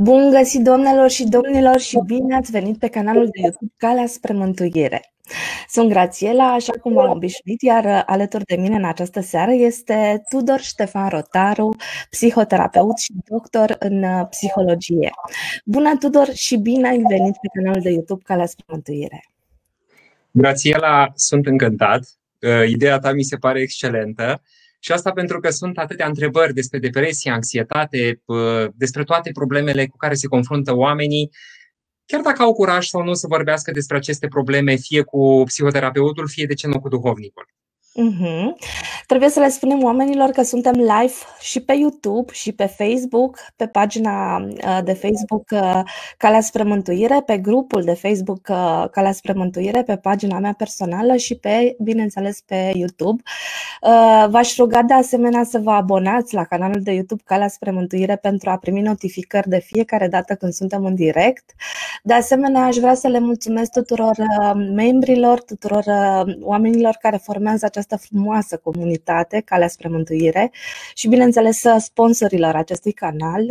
Bun găsit, doamnelor și domnilor, și bine ați venit pe canalul de YouTube Calea spre Mântuire. Sunt Grațiela, așa cum v-am obișnuit, iar alături de mine în această seară este Tudor Ștefan Rotaru, psihoterapeut și doctor în psihologie. Bună, Tudor, și bine ai venit pe canalul de YouTube Calea spre Mântuire. Grațiela, sunt încântat. Ideea ta mi se pare excelentă. Și asta pentru că sunt atâtea întrebări despre depresie, anxietate, despre toate problemele cu care se confruntă oamenii, chiar dacă au curaj sau nu să vorbească despre aceste probleme, fie cu psihoterapeutul, fie de ce nu cu duhovnicul. Trebuie să le spunem oamenilor că suntem live și pe YouTube și pe Facebook, pe pagina de Facebook Calea spre Mântuire, pe grupul de Facebook Calea spre Mântuire, pe pagina mea personală și bineînțeles pe YouTube. V-aș ruga de asemenea să vă abonați la canalul de YouTube Calea spre Mântuire pentru a primi notificări de fiecare dată când suntem în direct. De asemenea, aș vrea să le mulțumesc tuturor membrilor, tuturor oamenilor care formează această frumoasă comunitate, Calea spre Mântuire, și bineînțeles sponsorilor acestui canal,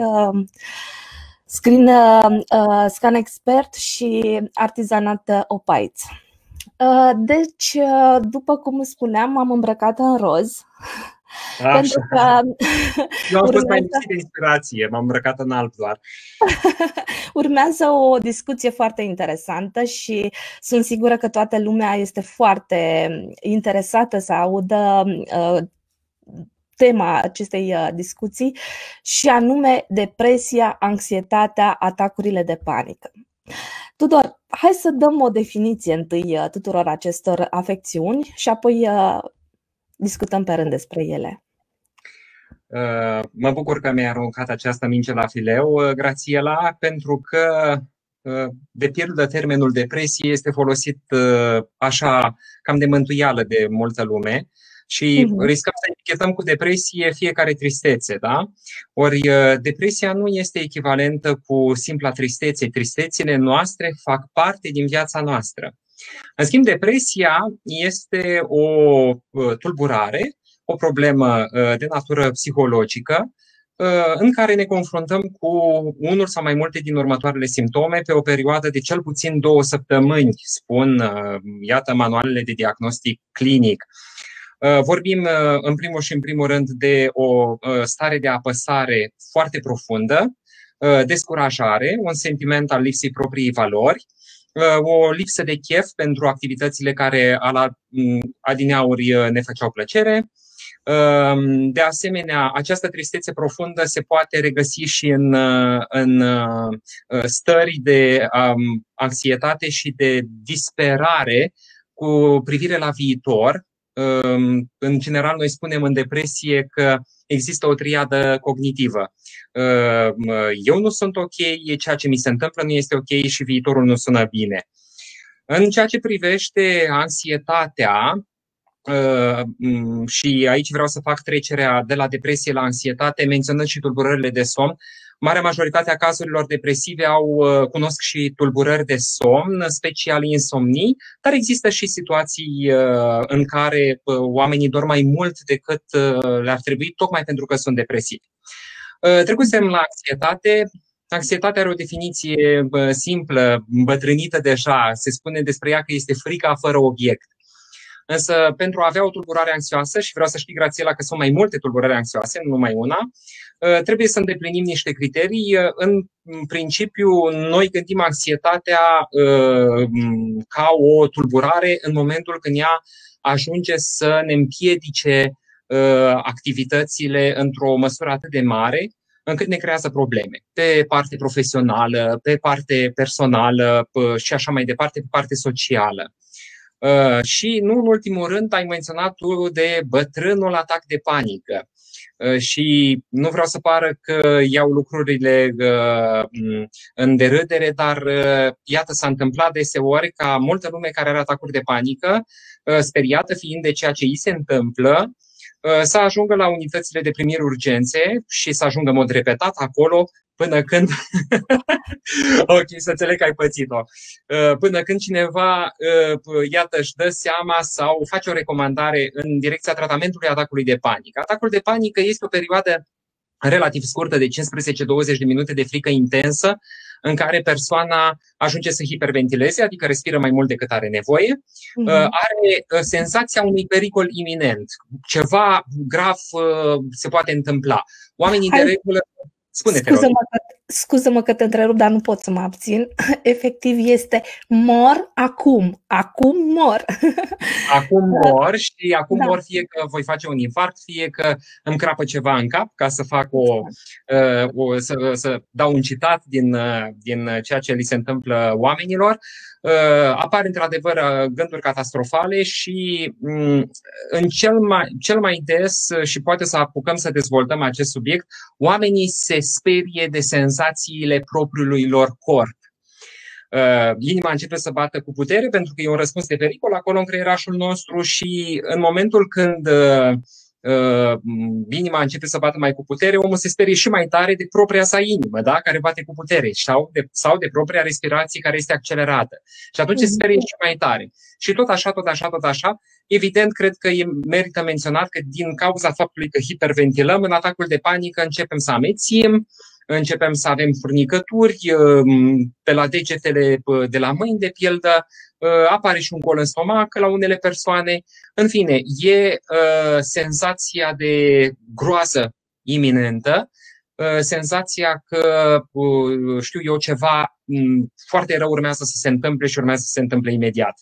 Scan Expert și Artizanat Opaiț. Deci, după cum spuneam, m-am îmbrăcat în roz. Așa. Pentru că eu am fost mai lipsit de inspirație, m-am îmbrăcat în alb doar. Urmează o discuție foarte interesantă și sunt sigură că toată lumea este foarte interesată să audă tema acestei discuții, și anume depresia, anxietatea, atacurile de panică. Tudor, hai să dăm o definiție întâi tuturor acestor afecțiuni și apoi discutăm pe rând despre ele. Mă bucur că mi-ai aruncat această minge la fileu, Grațiela, pentru că, de pildă, termenul depresie este folosit așa cam de mântuială de multă lume și riscăm să etichetăm cu depresie fiecare tristețe, da? Ori depresia nu este echivalentă cu simpla tristețe. Tristețile noastre fac parte din viața noastră. În schimb, depresia este o tulburare, o problemă de natură psihologică, în care ne confruntăm cu unul sau mai multe din următoarele simptome pe o perioadă de cel puțin 2 săptămâni, spun, iată, manualele de diagnostic clinic. Vorbim în primul și în primul rând de o stare de apăsare foarte profundă, descurajare, un sentiment al lipsei propriei valori, o lipsă de chef pentru activitățile care adineauri ne făceau plăcere. De asemenea, această tristețe profundă se poate regăsi și în stări de anxietate și de disperare cu privire la viitor. În general, noi spunem în depresie că există o triadă cognitivă. Eu nu sunt ok, ceea ce mi se întâmplă nu este ok și viitorul nu sună bine. În ceea ce privește anxietatea, și aici vreau să fac trecerea de la depresie la anxietate, menționând și tulburările de somn. Marea majoritate a cazurilor depresive cunosc și tulburări de somn, special insomnii, dar există și situații în care oamenii dorm mai mult decât le-ar trebui, tocmai pentru că sunt depresivi. Trecusem la anxietate. Anxietatea are o definiție simplă, îmbătrânită deja. Se spune despre ea că este frica fără obiect. Însă, pentru a avea o tulburare anxioasă, și vreau să știi, Grațiela, că sunt mai multe tulburări anxioase, nu numai una, trebuie să îndeplinim niște criterii. În principiu, noi gândim anxietatea ca o tulburare în momentul când ea ajunge să ne împiedice activitățile într-o măsură atât de mare încât ne creează probleme pe parte profesională, pe parte personală și așa mai departe, pe parte socială. Și nu în ultimul rând ai menționat tu de bătrânul atac de panică. Și nu vreau să pară că iau lucrurile în derâdere, dar iată, s-a întâmplat deseori ca multă lume care are atacuri de panică, speriată fiind de ceea ce îi se întâmplă, să ajungă la unitățile de primiri urgențe și să ajungă în mod repetat acolo până când ok, să înțeleg că ai pățit-o. Până când cineva, iată, își dă seama sau face o recomandare în direcția tratamentului atacului de panică. Atacul de panică este o perioadă relativ scurtă de 15-20 de minute de frică intensă, în care persoana ajunge să hiperventileze, adică respiră mai mult decât are nevoie, are senzația unui pericol iminent. Ceva grav se poate întâmpla. Oamenii de regulă... Scuză-mă că te întrerup, dar nu pot să mă abțin. Efectiv este mor acum. Acum mor. Acum mor și acum mor fie că voi face un infarct, fie că îmi crapă ceva în cap, ca să fac să dau un citat din ceea ce li se întâmplă oamenilor. Apar într-adevăr gânduri catastrofale și în cel mai des, și poate să apucăm să dezvoltăm acest subiect, oamenii se sperie de senzațiile propriului lor corp. Inima începe să bată cu putere pentru că e un răspuns de pericol acolo în creierașul nostru și în momentul când inima începe să bată mai cu putere, omul se sperie și mai tare de propria sa inimă, da? Care bate cu putere sau de propria respirație care este accelerată. Și atunci se sperie și mai tare. Și tot așa, evident, cred că merită menționat că din cauza faptului că hiperventilăm, în atacul de panică începem să amețim, începem să avem furnicături pe la degetele de la mâini, de pildă, apare și un gol în stomac la unele persoane. În fine, e senzația de groază iminentă, senzația că, știu eu, ceva foarte rău urmează să se întâmple și urmează să se întâmple imediat.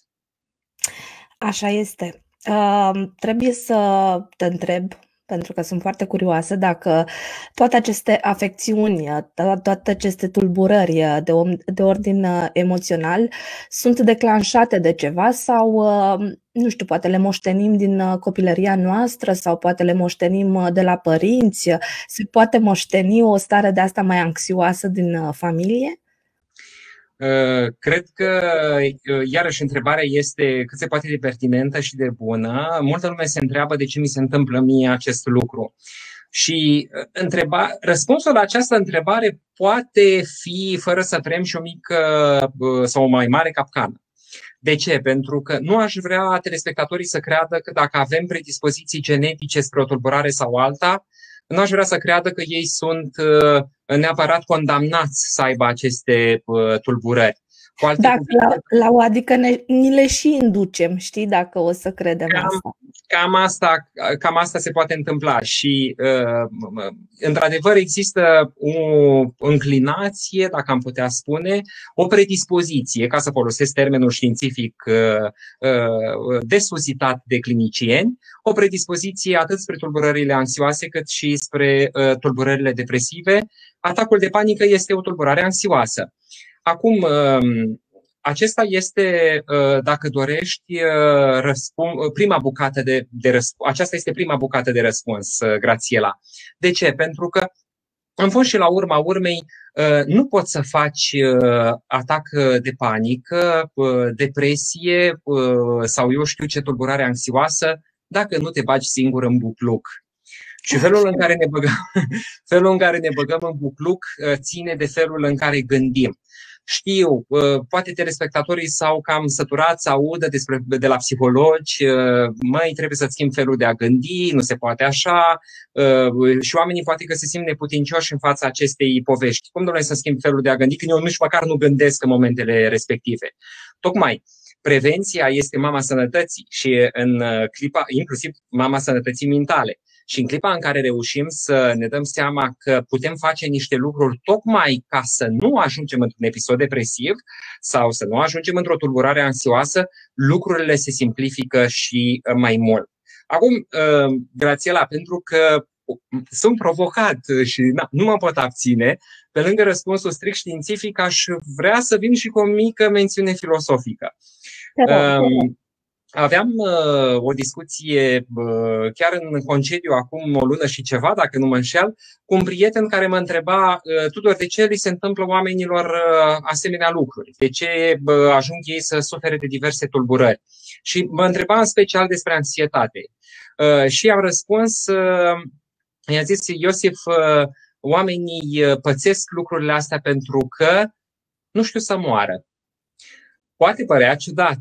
Așa este. Trebuie să te întreb, pentru că sunt foarte curioasă, dacă toate aceste afecțiuni, toate aceste tulburări de ordin emoțional sunt declanșate de ceva sau, nu știu, poate le moștenim din copilăria noastră sau poate le moștenim de la părinți. Se poate moșteni o stare de asta mai anxioasă din familie? Cred că, iarăși, întrebarea este cât se poate de pertinentă și de bună. Multă lume se întreabă de ce mi se întâmplă mie acest lucru. Și răspunsul la această întrebare poate fi, fără să vrem, și o mică sau o mai mare capcană. De ce? Pentru că nu aș vrea telespectatorii să creadă că dacă avem predispoziții genetice spre o tulburare sau alta, nu aș vrea să creadă că ei sunt neapărat condamnați să aibă aceste tulburări. Adică ni le și inducem, știi, dacă o să credem asta. Cam asta se poate întâmpla și într-adevăr există o înclinație, dacă am putea spune, o predispoziție, ca să folosesc termenul științific des uzitat de clinicieni, o predispoziție atât spre tulburările anxioase cât și spre tulburările depresive. Atacul de panică este o tulburare anxioasă. Acum, acesta este, dacă dorești, prima bucată de răspuns. Aceasta este prima bucată de răspuns, Grațiela. De ce? Pentru că, în fond și la urma urmei, nu poți să faci atac de panică, depresie sau eu știu ce tulburare anxioasă dacă nu te bagi singur în bucluc. Și felul în care ne băgăm în bucluc ține de felul în care gândim. Știu, poate telespectatorii s-au cam săturat să audă de la psihologi, măi, trebuie să-ți schimbi felul de a gândi, nu se poate așa, și oamenii poate că se simt neputincioși în fața acestei povești. Cum, domnule, să schimb felul de a gândi când eu nici măcar nu gândesc în momentele respective? Tocmai, prevenția este mama sănătății și în clipa, inclusiv mama sănătății mentale. Și în clipa în care reușim să ne dăm seama că putem face niște lucruri tocmai ca să nu ajungem într-un episod depresiv sau să nu ajungem într-o tulburare anxioasă, lucrurile se simplifică și mai mult. Acum, Grațiela, pentru că sunt provocat și nu mă pot abține, pe lângă răspunsul strict științific, aș vrea să vin și cu o mică mențiune filosofică. Aveam o discuție chiar în concediu acum o lună și ceva, dacă nu mă înșel, cu un prieten care mă întreba, Tudor, de ce li se întâmplă oamenilor asemenea lucruri? De ce ajung ei să sufere de diverse tulburări? Și mă întreba în special despre anxietate. Și am răspuns, i-a zis, Iosif, oamenii pățesc lucrurile astea pentru că nu știu să moară. Poate părea ciudat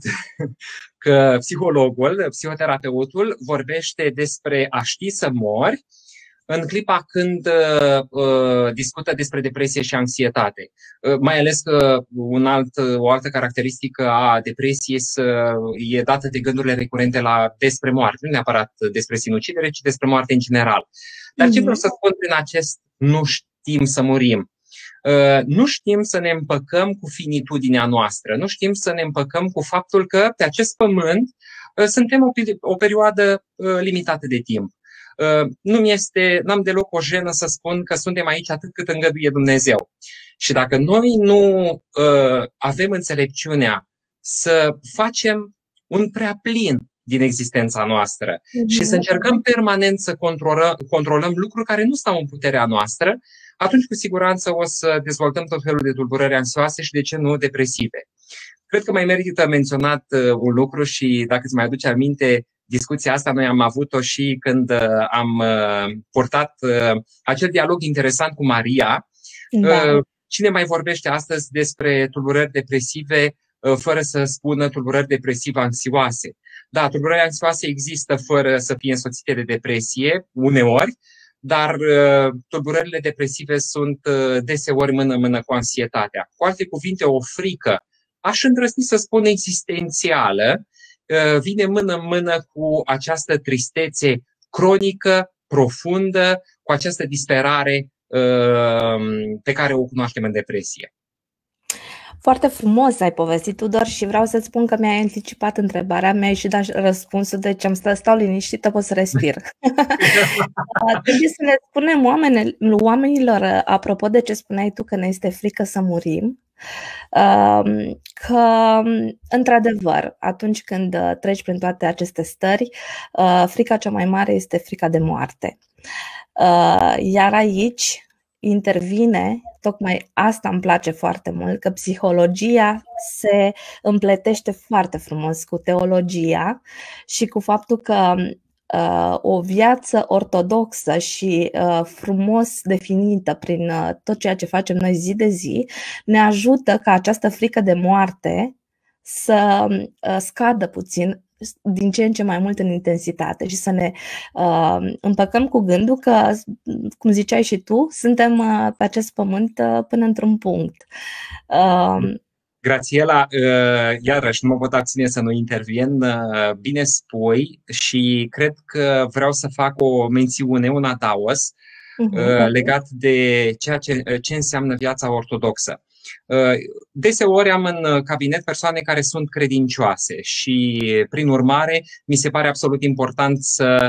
că psihologul, psihoterapeutul vorbește despre a ști să mori în clipa când discută despre depresie și anxietate. Mai ales că o altă caracteristică a depresiei e dată de gândurile recurente despre moarte, nu neapărat despre sinucidere, ci despre moarte în general. Dar ce vreau să spun prin acest nu știm să murim? Nu știm să ne împăcăm cu finitudinea noastră, nu știm să ne împăcăm cu faptul că pe acest pământ suntem o perioadă limitată de timp. N-am deloc o jenă să spun că suntem aici atât cât îngăduie Dumnezeu. Și dacă noi nu avem înțelepciunea să facem un prea plin din existența noastră și să încercăm permanent să controlăm lucruri care nu stau în puterea noastră, atunci cu siguranță o să dezvoltăm tot felul de tulburări anxioase și, de ce nu, depresive. Cred că mai merită menționat un lucru și, dacă îți mai aduce aminte, discuția asta noi am avut-o și când am purtat acel dialog interesant cu Maria. Da. Cine mai vorbește astăzi despre tulburări depresive fără să spună tulburări depresive anxioase? Da, tulburări anxioase există fără să fie însoțite de depresie, uneori, dar tulburările depresive sunt deseori mână-mână cu anxietatea. Cu alte cuvinte, o frică, aș îndrăzni să spun existențială, vine mână-mână cu această tristețe cronică, profundă, cu această disperare pe care o cunoaștem în depresie. Foarte frumos ai povestit, Tudor, și vreau să-ți spun că mi-ai anticipat întrebarea, mi-ai și dat răspunsul, deci stau liniștită, pot să respir. Trebuie să le spunem oamenilor, apropo de ce spuneai tu, că ne este frică să murim, că, într-adevăr, atunci când treci prin toate aceste stări, frica cea mai mare este frica de moarte. Iar aici intervine, tocmai asta îmi place foarte mult, că psihologia se împletește foarte frumos cu teologia și cu faptul că o viață ortodoxă și frumos definită prin tot ceea ce facem noi zi de zi ne ajută ca această frică de moarte să scadă puțin, din ce în ce mai mult în intensitate și să ne împăcăm cu gândul că, cum ziceai și tu, suntem pe acest pământ până într-un punct. Grațiela, iarăși nu mă pot abține să nu intervin, bine spui, și cred că vreau să fac o mențiune, un adaos legat de ceea ce înseamnă viața ortodoxă. Deseori am în cabinet persoane care sunt credincioase și, prin urmare, mi se pare absolut important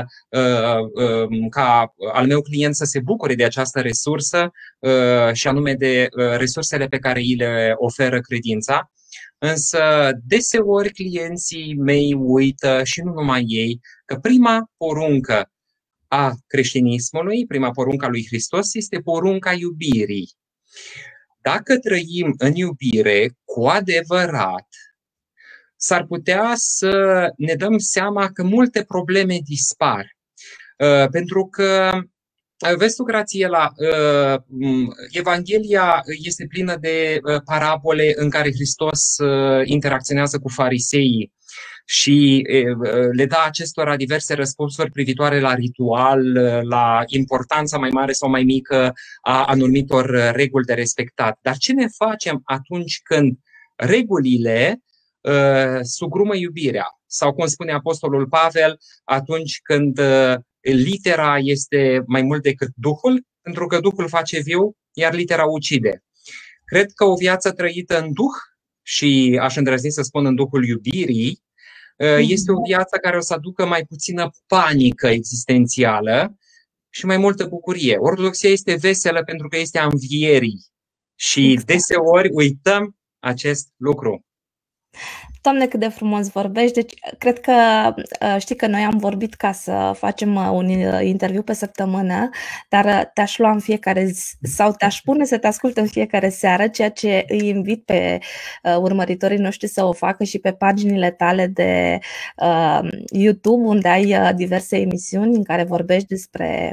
ca al meu client să se bucure de această resursă și anume de resursele pe care îi le oferă credința. Însă, deseori clienții mei uită, și nu numai ei, că prima poruncă a creștinismului, prima poruncă a lui Hristos, este porunca iubirii. Dacă trăim în iubire cu adevărat, s-ar putea să ne dăm seama că multe probleme dispar. Pentru că, vezi tu, Grațiela, Evanghelia este plină de parabole în care Hristos interacționează cu fariseii și le dă acestora diverse răspunsuri privitoare la ritual, la importanța mai mare sau mai mică a anumitor reguli de respectat. Dar ce ne facem atunci când regulile sugrumă iubirea? Sau, cum spune Apostolul Pavel, atunci când litera este mai mult decât Duhul, pentru că Duhul face viu, iar litera ucide. Cred că o viață trăită în Duh, și aș îndrăzni să spun în Duhul iubirii, este o viață care o să aducă mai puțină panică existențială și mai multă bucurie. Ortodoxia este veselă pentru că este a învierii și deseori uităm acest lucru. Doamne, cât de frumos vorbești. Deci, cred că știi că noi am vorbit ca să facem un interviu pe săptămână, dar te-aș lua în fiecare sau te-aș pune să te ascult în fiecare seară, ceea ce îi invit pe urmăritorii noștri să o facă și pe paginile tale de YouTube, unde ai diverse emisiuni în care vorbești despre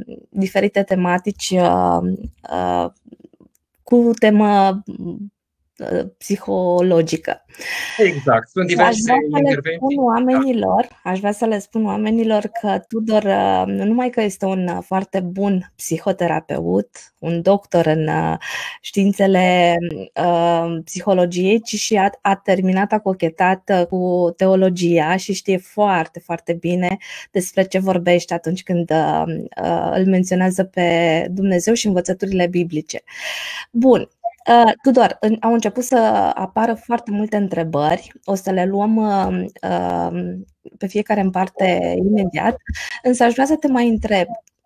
diferite tematici cu temă psihologică. Exact. Sunt diverse intervenții. Aș vrea să le spun oamenilor că Tudor nu numai că este un foarte bun psihoterapeut, un doctor în științele psihologiei, ci și a terminat, a cochetat cu teologia și știe foarte, foarte bine despre ce vorbește atunci când îl menționează pe Dumnezeu și învățăturile biblice. Bun. Tudor, au început să apară foarte multe întrebări, o să le luăm pe fiecare în parte imediat, însă aș vrea să te mai întreb,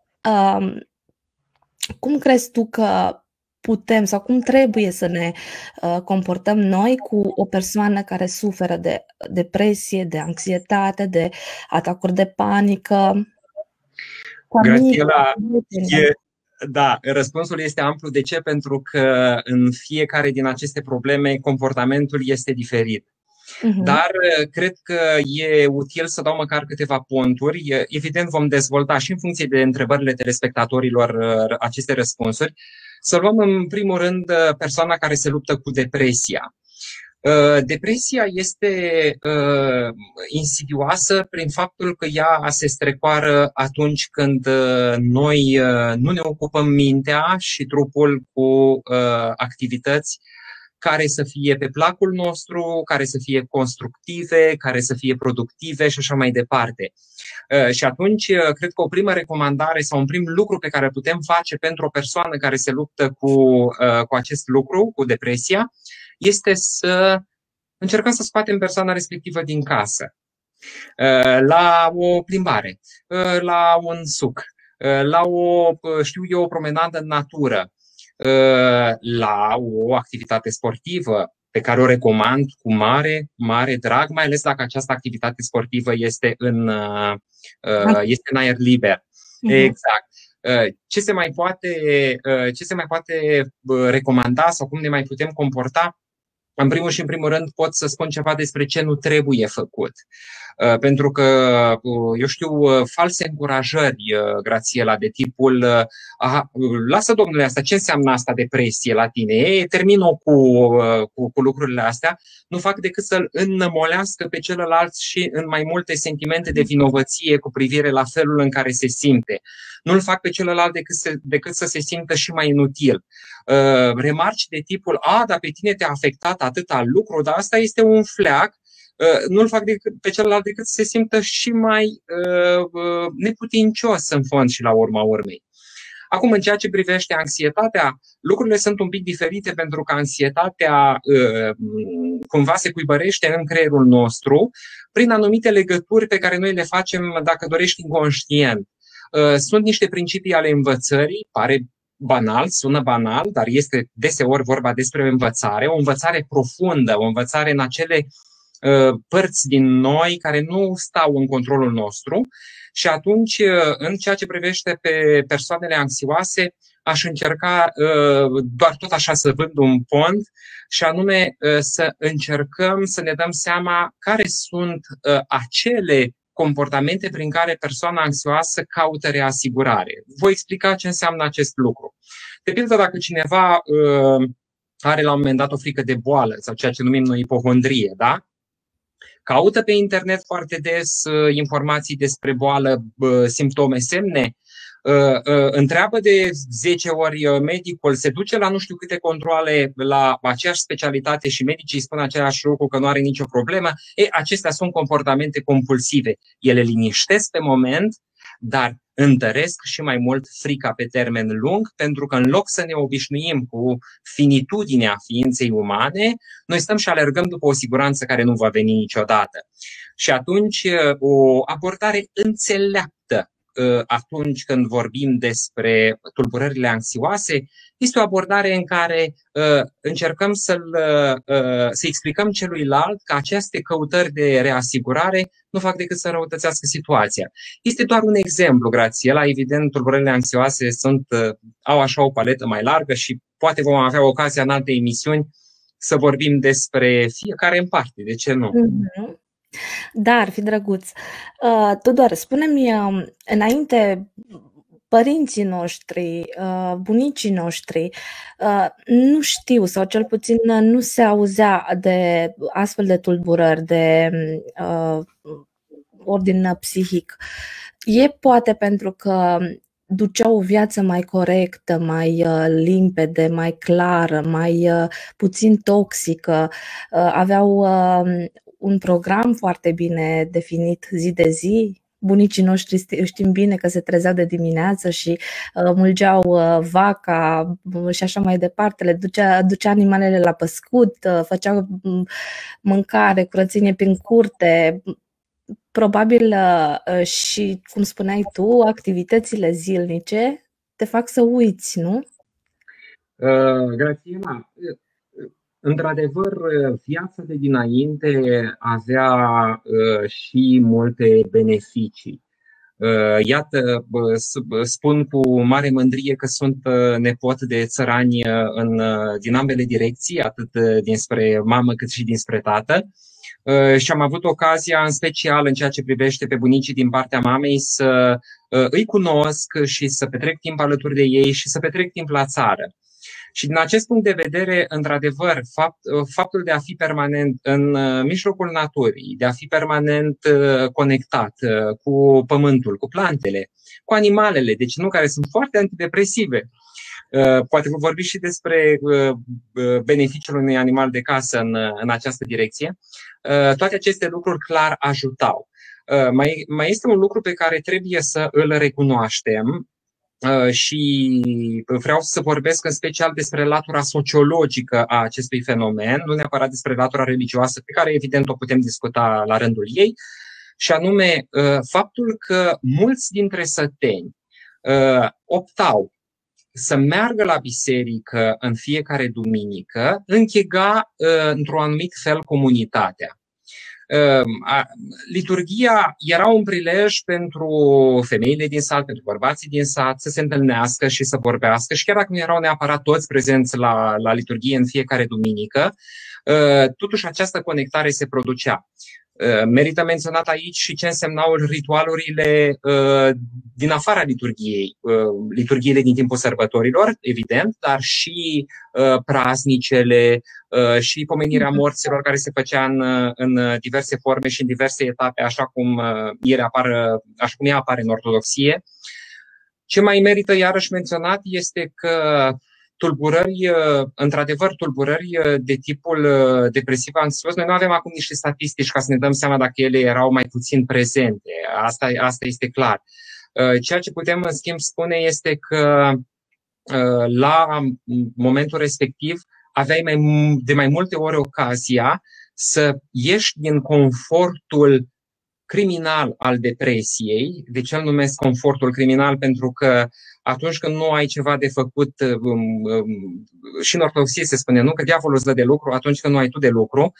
cum crezi tu că putem sau cum trebuie să ne comportăm noi cu o persoană care suferă de depresie, de anxietate, de atacuri de panică? Grațiela, da, răspunsul este amplu. De ce? Pentru că în fiecare din aceste probleme comportamentul este diferit. Dar cred că e util să dau măcar câteva ponturi. Evident vom dezvolta și în funcție de întrebările telespectatorilor aceste răspunsuri. Să luăm în primul rând persoana care se luptă cu depresia. Depresia este insidioasă prin faptul că ea se strecoară atunci când noi nu ne ocupăm mintea și trupul cu activități care să fie pe placul nostru, care să fie constructive, care să fie productive și așa mai departe. Și atunci, cred că o primă recomandare sau un prim lucru pe care îl putem face pentru o persoană care se luptă cu acest lucru, cu depresia, este să încercăm să scoatem persoana respectivă din casă, la o plimbare, la un suc, la o promenadă în natură, la o activitate sportivă pe care o recomand cu mare, mare drag, mai ales dacă această activitate sportivă este în aer liber. Exact. Ce se mai poate recomanda sau cum ne mai putem comporta? În primul și în primul rând pot să spun ceva despre ce nu trebuie făcut. Pentru că, eu știu, false încurajări, Grațiela, de tipul lasă, domnule, asta, ce înseamnă asta depresie la tine? Termin-o cu lucrurile astea. Nu fac decât să-l înmolească pe celălalt și în mai multe sentimente de vinovăție cu privire la felul în care se simte. Nu-l fac pe celălalt decât să se simtă și mai inutil. Remarci de tipul, dar pe tine te-a afectat atâta lucru, dar asta este un fleac, nu-l fac pe celălalt decât să se simtă și mai neputincios în fond și la urma urmei. Acum, în ceea ce privește anxietatea, lucrurile sunt un pic diferite pentru că anxietatea cumva se cuibărește în creierul nostru prin anumite legături pe care noi le facem, dacă dorești, inconștient. Sunt niște principii ale învățării, pare banal, sună banal, dar este deseori vorba despre o învățare profundă, o învățare în acele părți din noi care nu stau în controlul nostru. Și atunci, în ceea ce privește pe persoanele anxioase, aș încerca doar tot așa să vând un pont și anume să încercăm să ne dăm seama care sunt acele comportamente prin care persoana anxioasă caută reasigurare. Voi explica ce înseamnă acest lucru. De pildă, dacă cineva are la un moment dat o frică de boală sau ceea ce numim noi ipohondrie, da? Caută pe internet foarte des informații despre boală, simptome, semne, întreabă de 10 ori medicul, se duce la nu știu câte controale la aceeași specialitate și medicii îi spun același lucru, că nu are nicio problemă. Acestea sunt comportamente compulsive. Ele liniștesc pe moment, dar întăresc și mai mult frica pe termen lung, pentru că în loc să ne obișnuim cu finitudinea ființei umane, noi stăm și alergăm după o siguranță care nu va veni niciodată. Și atunci o abordare înțeleaptă atunci când vorbim despre tulburările anxioase este o abordare în care încercăm să explicăm celuilalt că aceste căutări de reasigurare nu fac decât să înrăutățească situația. Este doar un exemplu, Grațiela. Evident, tulburările anxioase au așa o paletă mai largă și poate vom avea ocazia în alte emisiuni să vorbim despre fiecare în parte. De ce nu? Da, ar fi drăguț. Tudor, spune-mi înainte, părinții noștri, bunicii noștri, nu știu, sau cel puțin nu se auzea de astfel de tulburări de ordin psihic. E poate pentru că duceau o viață mai corectă, mai limpede, mai clară, mai puțin toxică, aveau un program foarte bine definit zi de zi. Bunicii noștri știm bine că se trezeau de dimineață și mulgeau vaca și așa mai departe, le ducea animalele la păscut, făceau mâncare, curățenie prin curte. Probabil și, cum spuneai tu, activitățile zilnice te fac să uiți, nu? Grațiela, într-adevăr, viața de dinainte avea și multe beneficii. Iată, spun cu mare mândrie că sunt nepot de țărani din ambele direcții, atât dinspre mamă cât și dinspre tată. Și am avut ocazia, în special în ceea ce privește pe bunicii din partea mamei, să îi cunosc și să petrec timp alături de ei și să petrec timp la țară. Și din acest punct de vedere, într-adevăr, faptul de a fi permanent în mijlocul naturii, de a fi permanent conectat cu pământul, cu plantele, cu animalele, deci nu, care sunt foarte antidepresive. Poate vă vorbi și despre beneficiul unui animal de casă în această direcție. Toate aceste lucruri clar ajutau. Mai este un lucru pe care trebuie să îl recunoaștem și vreau să vorbesc în special despre latura sociologică a acestui fenomen, nu neapărat despre latura religioasă, pe care evident o putem discuta la rândul ei, și anume faptul că mulți dintre săteni optau să meargă la biserică în fiecare duminică, închega într-un anumit fel comunitatea. Liturghia era un prilej pentru femeile din sat, pentru bărbații din sat, să se întâlnească și să vorbească, și chiar dacă nu erau neapărat toți prezenți la liturghie în fiecare duminică, totuși această conectare se producea. Merită menționat aici și ce însemnau ritualurile din afara liturghiei, liturghiile din timpul sărbătorilor, evident, dar și praznicele și pomenirea morților, care se făcea în diverse forme și în diverse etape, așa cum ea apare în Ortodoxie. Ce mai merită iarăși menționat este că tulburări de tipul depresiv anxios, noi nu avem acum niște statistici ca să ne dăm seama dacă ele erau mai puțin prezente. Asta este clar. Ceea ce putem, în schimb, spune este că la momentul respectiv aveai de mai multe ori ocazia să ieși din confortul criminal al depresiei. De ce îl numesc confortul criminal? Pentru că atunci când nu ai ceva de făcut, și în Ortodoxie se spune, nu, că diavolul îți dă de lucru atunci când nu ai tu de lucru,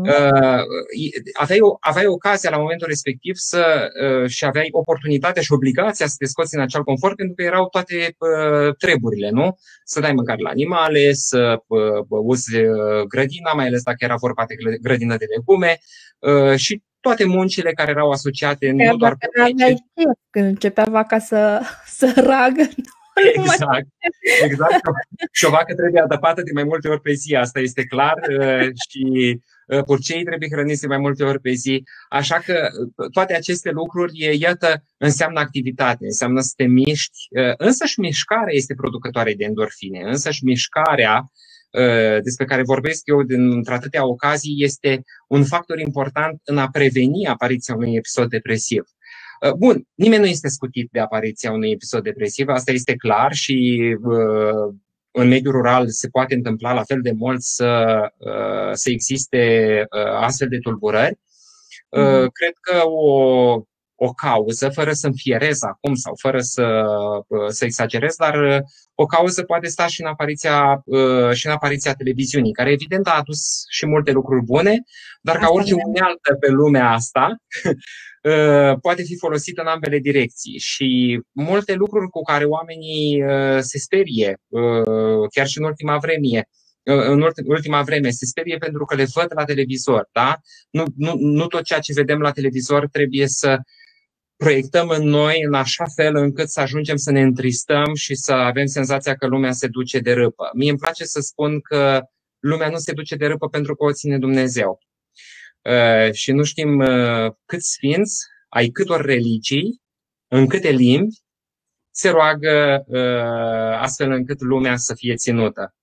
aveai ocazia la momentul respectiv și aveai oportunitatea și obligația să te scoți în acel confort, pentru că erau toate treburile, nu? Să dai mâncare la animale, să uzi grădina, mai ales dacă era vorba de grădină de legume, și toate muncile care erau asociate, nu doar cu când începea vaca să ragă. Exact. Și o vacă trebuie adăpată de mai multe ori pe zi, asta este clar, și purceii trebuie hrăniți de mai multe ori pe zi. Așa că toate aceste lucruri, iată, înseamnă activitate, înseamnă să te miști. Însăși mișcarea este producătoare de endorfine, însăși mișcarea despre care vorbesc eu într-atâtea ocazii este un factor important în a preveni apariția unui episod depresiv. Bun, nimeni nu este scutit de apariția unui episod depresiv, asta este clar, și în mediul rural se poate întâmpla la fel de mult să existe astfel de tulburări. Cred că o cauză, fără să înfierez acum sau fără să exagerez, dar o cauză poate sta și în apariția televiziunii, care evident a adus și multe lucruri bune, dar ca orice unealtă pe lumea asta, poate fi folosită în ambele direcții. Și multe lucruri cu care oamenii se sperie, chiar și în ultima vreme, se sperie pentru că le văd la televizor, da? Nu tot ceea ce vedem la televizor trebuie să proiectăm în noi în așa fel încât să ajungem să ne întristăm și să avem senzația că lumea se duce de râpă. Mie îmi place să spun că lumea nu se duce de râpă pentru că o ține Dumnezeu. Și nu știm câți sfinți, ai câtor religii, în câte limbi, se roagă astfel încât lumea să fie ținută.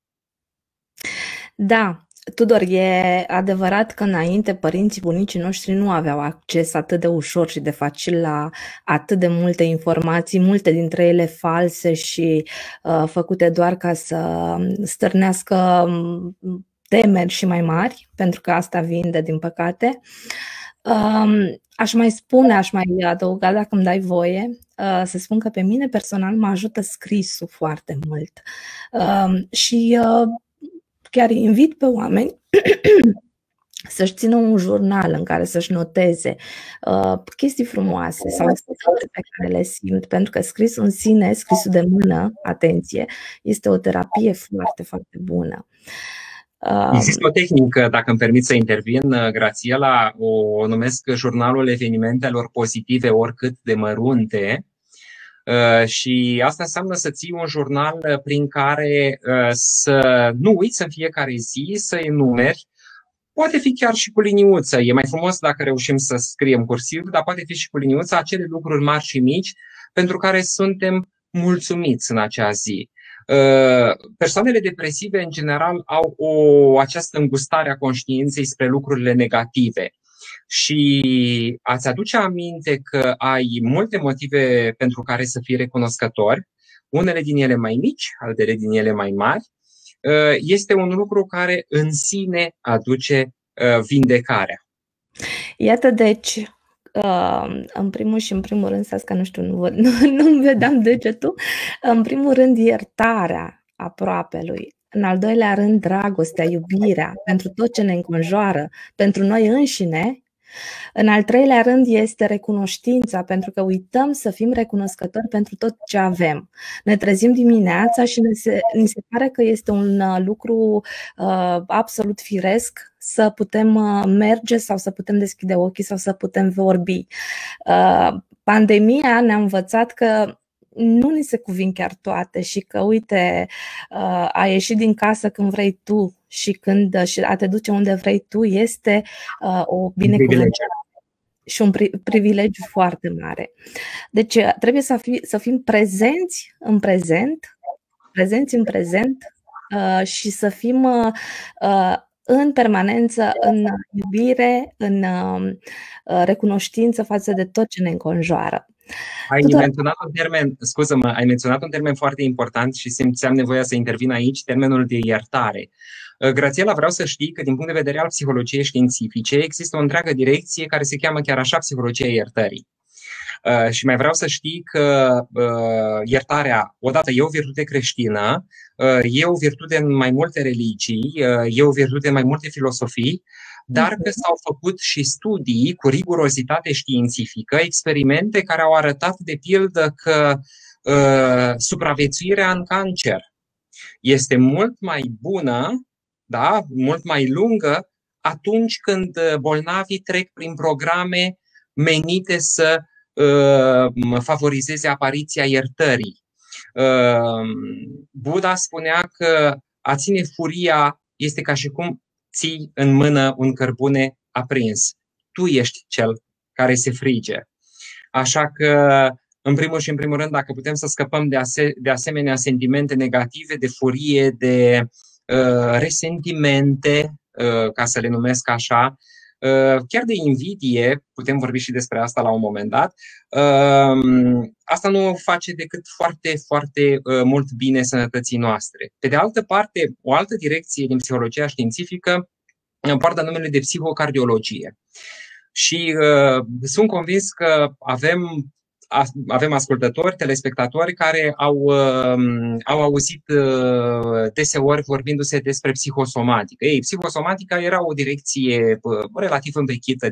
Da, Tudor, e adevărat că înainte părinții, bunicii noștri nu aveau acces atât de ușor și de facil la atât de multe informații, multe dintre ele false și făcute doar ca să stârnească temeri și mai mari, pentru că asta vinde, din păcate. Aș mai adăuga, dacă îmi dai voie, să spun că pe mine personal mă ajută scrisul foarte mult. Și chiar invit pe oameni să-și țină un jurnal în care să-și noteze chestii frumoase sau stări pe care le simt, pentru că scrisul în sine, scrisul de mână, atenție, este o terapie foarte, foarte bună. Există o tehnică, dacă îmi permit să intervin, Grațiela, o numesc jurnalul evenimentelor pozitive, oricât de mărunte. Și asta înseamnă să ții un jurnal prin care să nu uiți în fiecare zi, să enumeri. Poate fi chiar și cu liniuță. E mai frumos dacă reușim să scriem cursiv, dar poate fi și cu liniuță acele lucruri mari și mici pentru care suntem mulțumiți în acea zi. Persoanele depresive, în general, au această îngustare a conștiinței spre lucrurile negative. Și ați aduce aminte că ai multe motive pentru care să fii recunoscător, unele din ele mai mici, altele din ele mai mari, este un lucru care în sine aduce vindecarea. Iată, deci, în primul și în primul rând, că nu știu, nu-mi vedeam degetul, în primul rând iertarea aproapelui, în al doilea rând dragostea, iubirea pentru tot ce ne înconjoară, pentru noi înșine. În al treilea rând este recunoștința, pentru că uităm să fim recunoscători pentru tot ce avem. Ne trezim dimineața și ni se pare că este un lucru absolut firesc să putem merge sau să putem deschide ochii sau să putem vorbi. Pandemia ne-a învățat că nu ni se cuvin chiar toate și că, uite, a ieși din casă când vrei tu și a te duce unde vrei tu este o binecuvântare și un privilegiu foarte mare. Deci trebuie să fim prezenți în prezent și să fim în permanență, în iubire, în recunoștință față de tot ce ne înconjoară. Ai menționat un termen foarte important și simțeam nevoia să intervin aici, termenul de iertare. Grațiela, vreau să știi că din punct de vedere al psihologiei științifice există o întreagă direcție care se cheamă chiar așa psihologia iertării. Și mai vreau să știi că iertarea, odată, e o virtute creștină, e o virtute în mai multe religii, e o virtute în mai multe filosofii, dar că s-au făcut și studii cu rigurozitate științifică, experimente care au arătat, de pildă, că supraviețuirea în cancer este mult mai bună, da, mult mai lungă, atunci când bolnavii trec prin programe menite să favorizeze apariția iertării. Buddha spunea că a ține furia este ca și cum ții în mână un cărbune aprins. Tu ești cel care se frige. Așa că, în primul și în primul rând, dacă putem să scăpăm de asemenea sentimente negative, de furie, de resentimente, ca să le numesc așa, chiar de invidie, putem vorbi și despre asta la un moment dat, asta nu face decât foarte, foarte mult bine sănătății noastre. Pe de altă parte, o altă direcție din psihologia științifică poartă numele de psihocardiologie. Și sunt convins că avem ascultători, telespectatori care au auzit deseori vorbindu-se despre psihosomatică. Psihosomatica era o direcție relativ învechită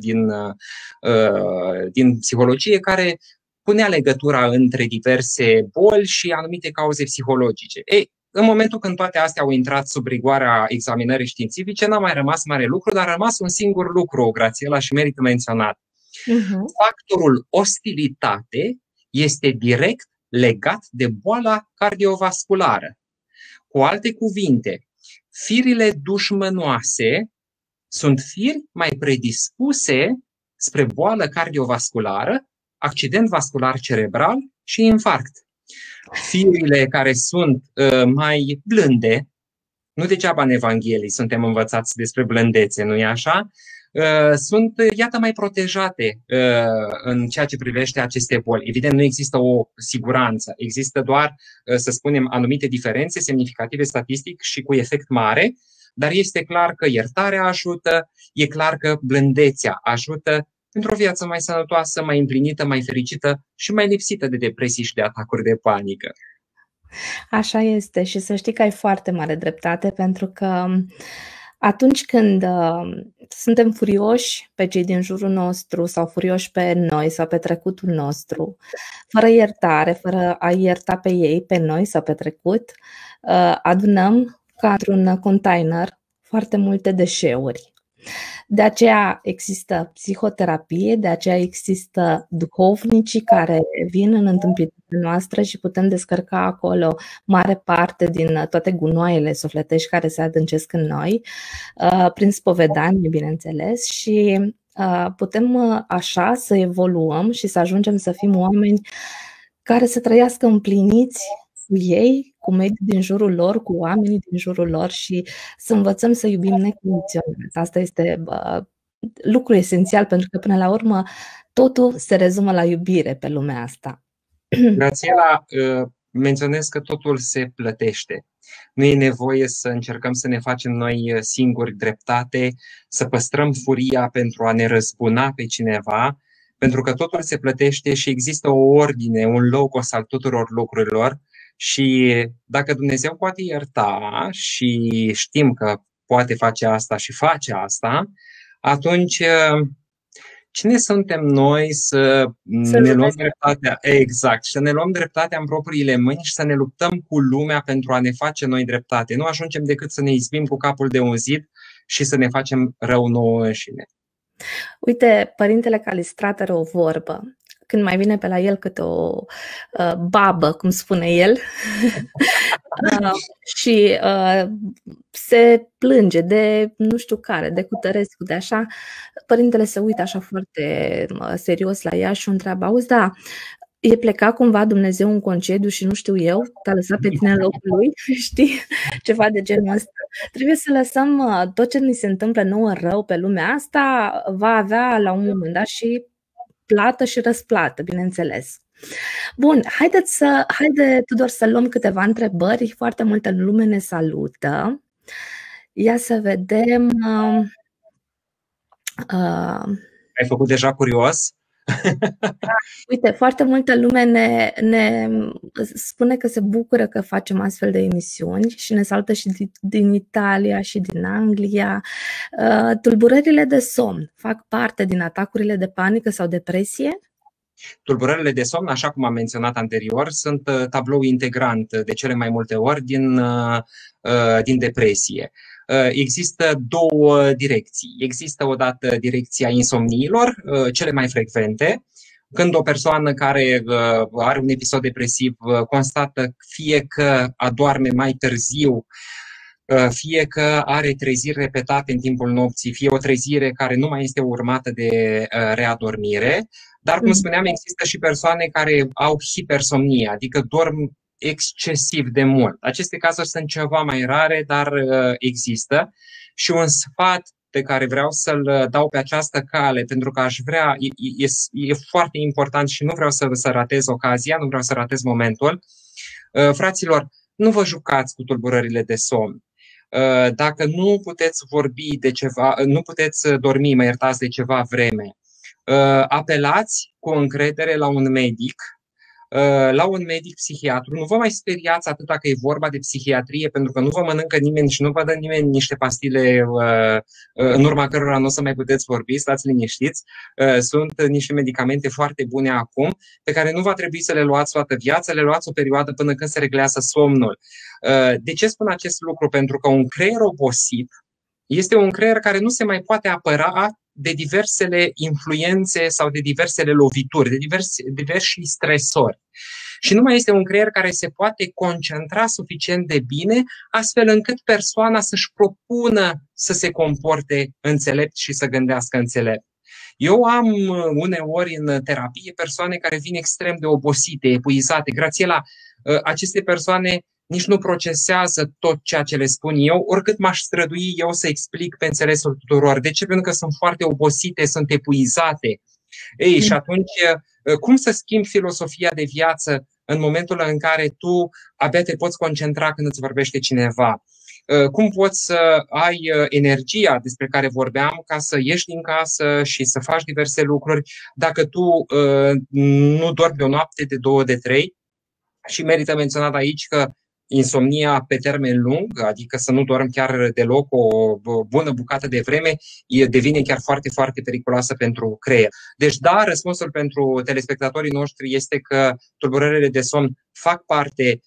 din psihologie care punea legătura între diverse boli și anumite cauze psihologice. În momentul când toate astea au intrat sub rigoarea examinării științifice, n-a mai rămas mare lucru, dar a rămas un singur lucru, Grațiela, și merită menționat. Mhm. Factorul ostilitate este direct legat de boala cardiovasculară. Cu alte cuvinte, firile dușmănoase sunt firi mai predispuse spre boală cardiovasculară, accident vascular cerebral și infarct. Firile care sunt mai blânde, nu degeaba în Evanghelii suntem învățați despre blândețe, nu-i așa? Sunt, iată, mai protejate în ceea ce privește aceste boli. Evident, nu există o siguranță, există doar, să spunem, anumite diferențe semnificative statistic și cu efect mare, dar este clar că iertarea ajută, e clar că blândețea ajută pentru o viață mai sănătoasă, mai împlinită, mai fericită și mai lipsită de depresii și de atacuri de panică. Așa este și să știi că ai foarte mare dreptate, pentru că atunci când suntem furioși pe cei din jurul nostru sau furioși pe noi sau pe trecutul nostru, fără iertare, fără a ierta pe ei, pe noi sau pe trecut, adunăm ca într-un container foarte multe deșeuri. De aceea există psihoterapie, de aceea există duhovnicii care vin în întâmpinarea noastră și putem descărca acolo mare parte din toate gunoaiele sufletești care se adâncesc în noi, prin spovedanie, bineînțeles, și putem așa să evoluăm și să ajungem să fim oameni care să trăiască împliniți cu ei, cu mediul din jurul lor, cu oamenii din jurul lor și să învățăm să iubim necondiționat. Asta este lucru esențial, pentru că până la urmă totul se rezumă la iubire pe lumea asta. Grațiela, menționez că totul se plătește. Nu e nevoie să încercăm să ne facem noi singuri dreptate, să păstrăm furia pentru a ne răzbuna pe cineva, pentru că totul se plătește și există o ordine, un logos al tuturor lucrurilor. Și dacă Dumnezeu poate ierta și știm că poate face asta și face asta, atunci cine suntem noi să ne luăm dreptatea? Exact, să ne luăm dreptatea în propriile mâini și să ne luptăm cu lumea pentru a ne face noi dreptate. Nu ajungem decât să ne izbim cu capul de un zid și să ne facem rău nouă înșine. Uite, Părintele Calistrat are o vorbă. Când mai vine pe la el câte o babă, cum spune el, și se plânge de nu știu care, de Cutărescu, de așa, părintele se uită așa foarte serios la ea și o întreabă: auzi, da, e plecat cumva Dumnezeu în concediu și nu știu eu, te-a lăsat pe tine în locul lui, știi? Ceva de genul ăsta. Trebuie să lăsăm tot ce ni se întâmplă nouă rău pe lumea asta, va avea la un moment dat și plată și răsplată, bineînțeles. Bun, haide, Tudor, să luăm câteva întrebări. Foarte multă lume ne salută. Ia să vedem. Ai făcut deja curios? Uite, foarte multă lume ne spune că se bucură că facem astfel de emisiuni și ne salută și din Italia și din Anglia. Tulburările de somn fac parte din atacurile de panică sau depresie? Tulburările de somn, așa cum am menționat anterior, sunt tablou integrant de cele mai multe ori din depresie. Există două direcții. Există odată direcția insomniilor, cele mai frecvente, când o persoană care are un episod depresiv constată fie că adorme mai târziu, fie că are treziri repetate în timpul nopții, fie o trezire care nu mai este urmată de readormire. Dar, cum spuneam, există și persoane care au hipersomnie, adică dorm excesiv de mult. Aceste cazuri sunt ceva mai rare, dar există. Și un sfat pe care vreau să-l dau pe această cale, pentru că aș vrea, e foarte important și nu vreau să ratez ocazia, nu vreau să ratez momentul. Fraților, nu vă jucați cu tulburările de somn. Dacă nu puteți vorbi de ceva, nu puteți dormi, mă iertați, de ceva vreme, apelați cu încredere la un medic, psihiatru. Nu vă mai speriați atât dacă e vorba de psihiatrie, pentru că nu vă mănâncă nimeni și nu vă dă nimeni niște pastile în urma cărora nu o să mai puteți vorbi, stați liniștiți. Sunt niște medicamente foarte bune acum, pe care nu va trebui să le luați toată viața, le luați o perioadă până când se reglează somnul. De ce spun acest lucru? Pentru că un creier obosit este un creier care nu se mai poate apăra de diversele influențe sau de diversele lovituri, de diversi stresori. Și nu mai este un creier care se poate concentra suficient de bine, astfel încât persoana să-și propună să se comporte înțelept și să gândească înțelept. Eu am uneori în terapie persoane care vin extrem de obosite, epuizate. Grațiela, aceste persoane nici nu procesează tot ceea ce le spun eu, oricât m-aș strădui eu să explic pe înțelesul tuturor. De ce? Pentru că sunt foarte obosite, sunt epuizate. Ei, și atunci, cum să schimbi filosofia de viață în momentul în care tu abia te poți concentra când îți vorbește cineva? Cum poți să ai energia despre care vorbeam ca să ieși din casă și să faci diverse lucruri dacă tu nu dormi o noapte de 2, de 3? Și merită menționat aici că insomnia pe termen lung, adică să nu dormi chiar deloc o bună bucată de vreme, devine chiar foarte, foarte periculoasă pentru creier. Deci da, răspunsul pentru telespectatorii noștri este că tulburările de somn fac parte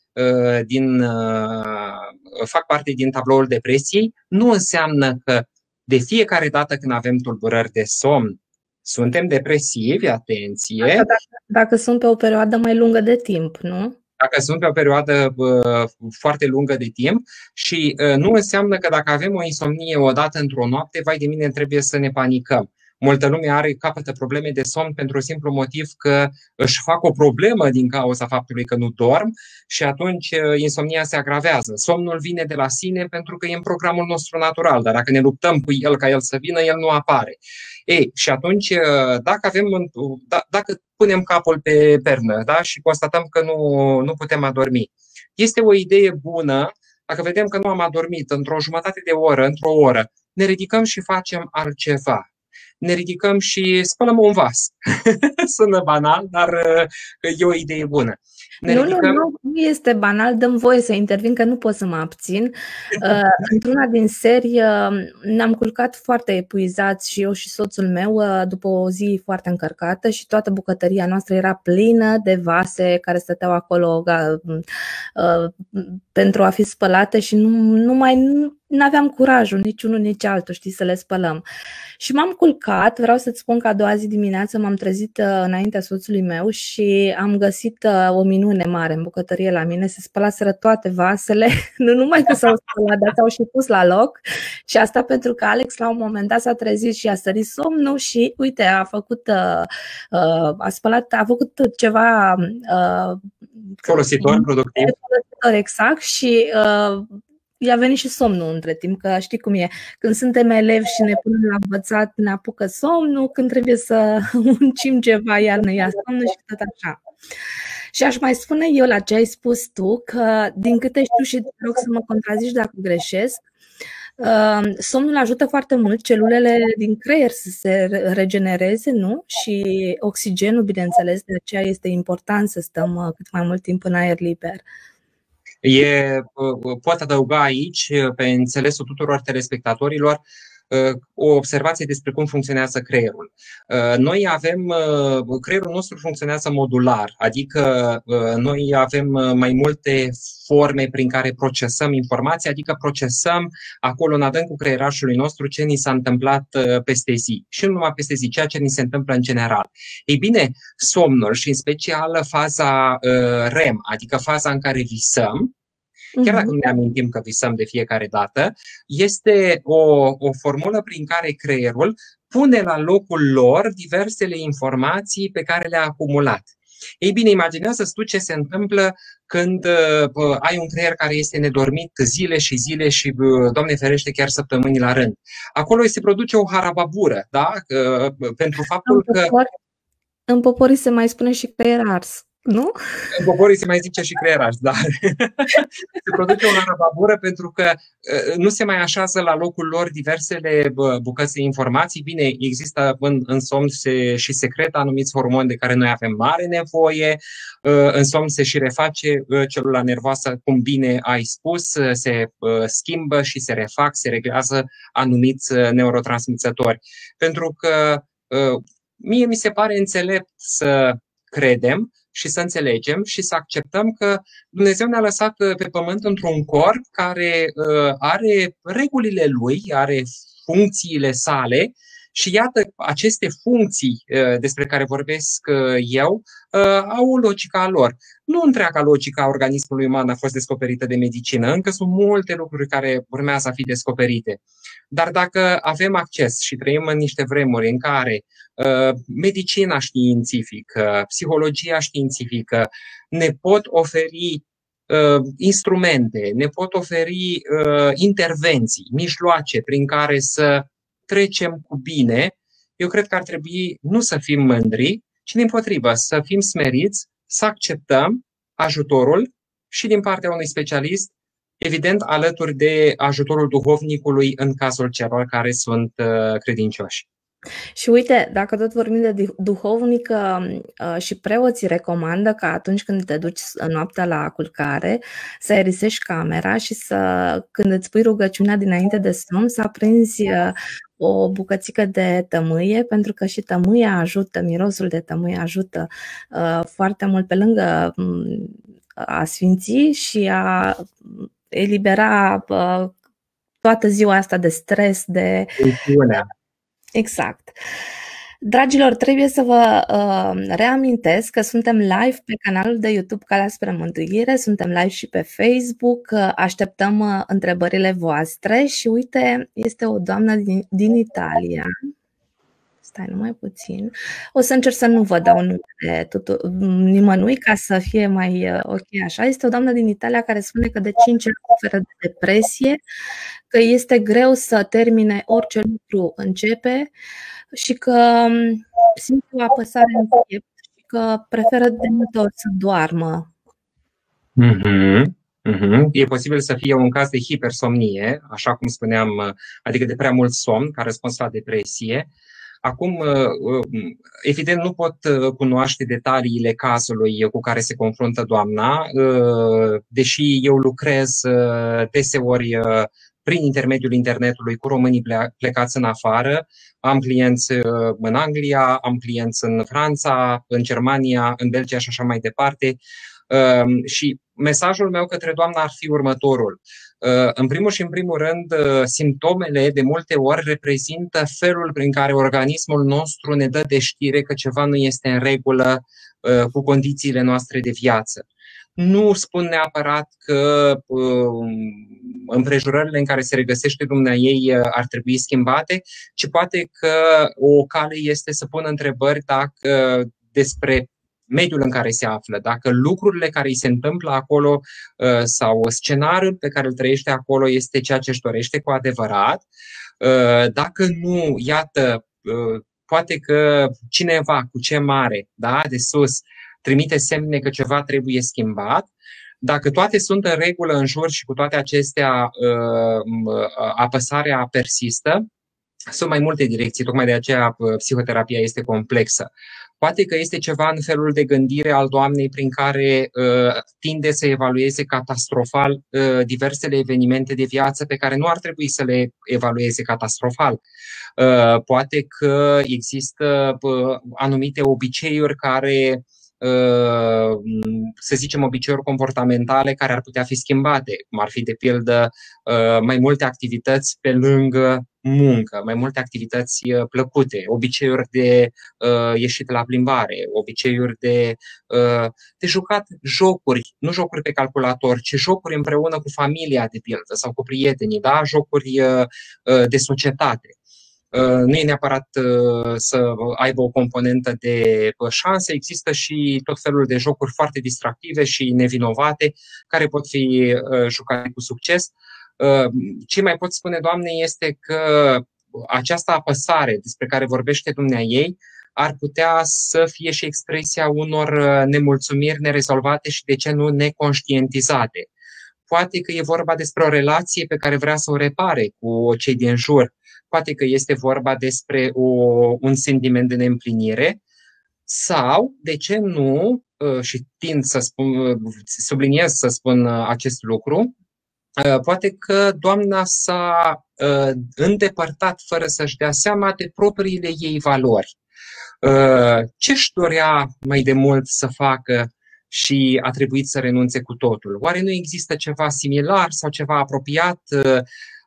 din tabloul depresiei. Nu înseamnă că de fiecare dată când avem tulburări de somn suntem depresivi, atenție. Dacă sunt pe o perioadă mai lungă de timp, nu? Dacă sunt pe o perioadă foarte lungă de timp și nu înseamnă că dacă avem o insomnie odată într-o noapte, vai de mine, trebuie să ne panicăm. Multă lume capătă probleme de somn pentru simplu motiv că își fac o problemă din cauza faptului că nu dorm și atunci insomnia se agravează. Somnul vine de la sine pentru că e în programul nostru natural, dar dacă ne luptăm cu el ca el să vină, el nu apare. Ei, și atunci, dacă punem capul pe pernă, da, și constatăm că nu putem adormi, este o idee bună, dacă vedem că nu am adormit într-o jumătate de oră, într-o oră, ne ridicăm și facem altceva. Ne ridicăm și spălăm un vas. Sună banal, dar e o idee bună. Nu este banal, dăm voie să intervin, că nu pot să mă abțin. Într-una din seri ne-am culcat foarte epuizați și eu și soțul meu după o zi foarte încărcată și toată bucătăria noastră era plină de vase care stăteau acolo pentru a fi spălate și nu aveam curajul, nici unul, nici altul, știi, să le spălăm. Și m-am culcat, vreau să-ți spun că a doua zi dimineață m-am trezit înaintea soțului meu și am găsit o minune mare în bucătărie la mine, se spălaseră toate vasele, nu numai că s-au spălat, dar s-au și pus la loc. Și asta pentru că Alex la un moment dat s-a trezit și a sărit somnul și uite, a făcut ceva folositor, productiv. Folositor, exact, și i-a venit și somnul între timp, că știi cum e. Când suntem elevi și ne punem la învățat, ne apucă somnul, când trebuie să muncim ceva, iar ne ia somnul și tot așa. Și aș mai spune eu la ce ai spus tu, că din câte știu și te rog să mă contrazici dacă greșesc, somnul ajută foarte mult celulele din creier să se regenereze, nu? Și oxigenul, bineînțeles, de aceea este important să stăm cât mai mult timp în aer liber. Pot adăuga aici, pe înțelesul tuturor telespectatorilor, o observație despre cum funcționează creierul. Creierul nostru funcționează modular, adică noi avem mai multe forme prin care procesăm informația, adică procesăm acolo în adâncul creierașului nostru ce ni s-a întâmplat peste zi și nu numai peste zi, ceea ce ni se întâmplă în general. Ei bine, somnul și în special faza REM, adică faza în care visăm, chiar dacă nu ne amintim că visăm de fiecare dată, este o formulă prin care creierul pune la locul lor diversele informații pe care le-a acumulat. Ei bine, imaginează-ți tu ce se întâmplă când ai un creier care este nedormit zile și zile și, Doamne ferește, chiar săptămâni la rând. Acolo se produce o harababură, da? Pentru faptul că... În poporii se mai spune și creier ars. Nu? În poporii se mai zice și creieraș, dar se produce o harababură pentru că nu se mai așează la locul lor diversele bucăți de informații. Bine, există în somn și secretă anumiți hormoni de care noi avem mare nevoie. În somn se și reface celula nervoasă, cum bine ai spus, se schimbă și se refac, se reglează anumiți neurotransmițători. Pentru că mie mi se pare înțelept să credem și să înțelegem și să acceptăm că Dumnezeu ne-a lăsat pe pământ într-un corp care are regulile lui, are funcțiile sale Și iată, aceste funcții despre care vorbesc eu au o logică a lor. Nu întreaga logică a organismului uman a fost descoperită de medicină, încă sunt multe lucruri care urmează a fi descoperite. Dar dacă avem acces și trăim în niște vremuri în care medicina științifică, psihologia științifică ne pot oferi instrumente, ne pot oferi intervenții, mijloace prin care să trecem cu bine, eu cred că ar trebui nu să fim mândri, ci dimpotrivă, să fim smeriți, să acceptăm ajutorul și din partea unui specialist, evident alături de ajutorul duhovnicului în cazul celor care sunt credincioși. Și uite, dacă tot vorbim de duhovnic, și preoții recomandă că atunci când te duci noaptea la culcare, să aerisești camera și când îți pui rugăciunea dinainte de somn, să aprinzi o bucățică de tămâie, pentru că și tămâia ajută, mirosul de tămâie ajută foarte mult pe lângă a sfinți și a elibera toată ziua asta de stres, de... Exact. Dragilor, trebuie să vă reamintesc că suntem live pe canalul de YouTube Calea spre Mântuire, suntem live și pe Facebook, așteptăm întrebările voastre și uite, este o doamnă din Italia. Stai numai puțin. O să încerc să nu vă dau numele nimănui ca să fie mai ok așa. Este o doamnă din Italia care spune că de 5 ani suferă de depresie, că este greu să termine orice lucru începe și că simte o apăsare în piept și că preferă de multe ori să doarmă. E posibil să fie un caz de hipersomnie, așa cum spuneam, adică de prea mult somn ca răspuns la depresie. Acum, evident, nu pot cunoaște detaliile cazului cu care se confruntă doamna, deși eu lucrez deseori prin intermediul internetului cu românii plecați în afară. Am clienți în Anglia, am clienți în Franța, în Germania, în Belgia și așa mai departe. Și mesajul meu către doamna ar fi următorul. În primul și în primul rând, simptomele de multe ori reprezintă felul prin care organismul nostru ne dă de știre că ceva nu este în regulă cu condițiile noastre de viață. Nu spun neapărat că împrejurările în care se regăsește dumneaei ar trebui schimbate, ci poate că o cale este să pună întrebări despre mediul în care se află, dacă lucrurile care îi se întâmplă acolo sau scenariul pe care îl trăiește acolo este ceea ce își dorește cu adevărat. Dacă nu, iată, poate că cineva cu ce mare, da, de sus, trimite semne că ceva trebuie schimbat. Dacă toate sunt în regulă în jur și cu toate acestea apăsarea persistă, sunt mai multe direcții, tocmai de aceea psihoterapia este complexă. Poate că este ceva în felul de gândire al doamnei prin care tinde să evalueze catastrofal diversele evenimente de viață pe care nu ar trebui să le evalueze catastrofal. Poate că există anumite obiceiuri care, să zicem, obiceiuri comportamentale care ar putea fi schimbate, cum ar fi, de pildă, mai multe activități pe lângă muncă, mai multe activități plăcute, obiceiuri de ieșit la plimbare, obiceiuri de jucat jocuri, nu jocuri pe calculator, ci jocuri împreună cu familia, de pildă, sau cu prietenii, da? Jocuri de societate. Nu e neapărat să aibă o componentă de șanse, există și tot felul de jocuri foarte distractive și nevinovate care pot fi jucate cu succes. Ce mai pot spune, Doamne, este că această apăsare despre care vorbește dumneaei ar putea să fie și expresia unor nemulțumiri nerezolvate și, de ce nu, neconștientizate. Poate că e vorba despre o relație pe care vrea să o repare cu cei din jur. Poate că este vorba despre un sentiment de neîmplinire sau, de ce nu, și tind să subliniez să spun acest lucru, poate că doamna s-a îndepărtat fără să-și dea seama de propriile ei valori. Ce-și dorea mai de mult să facă și a trebuit să renunțe cu totul? Oare nu există ceva similar sau ceva apropiat?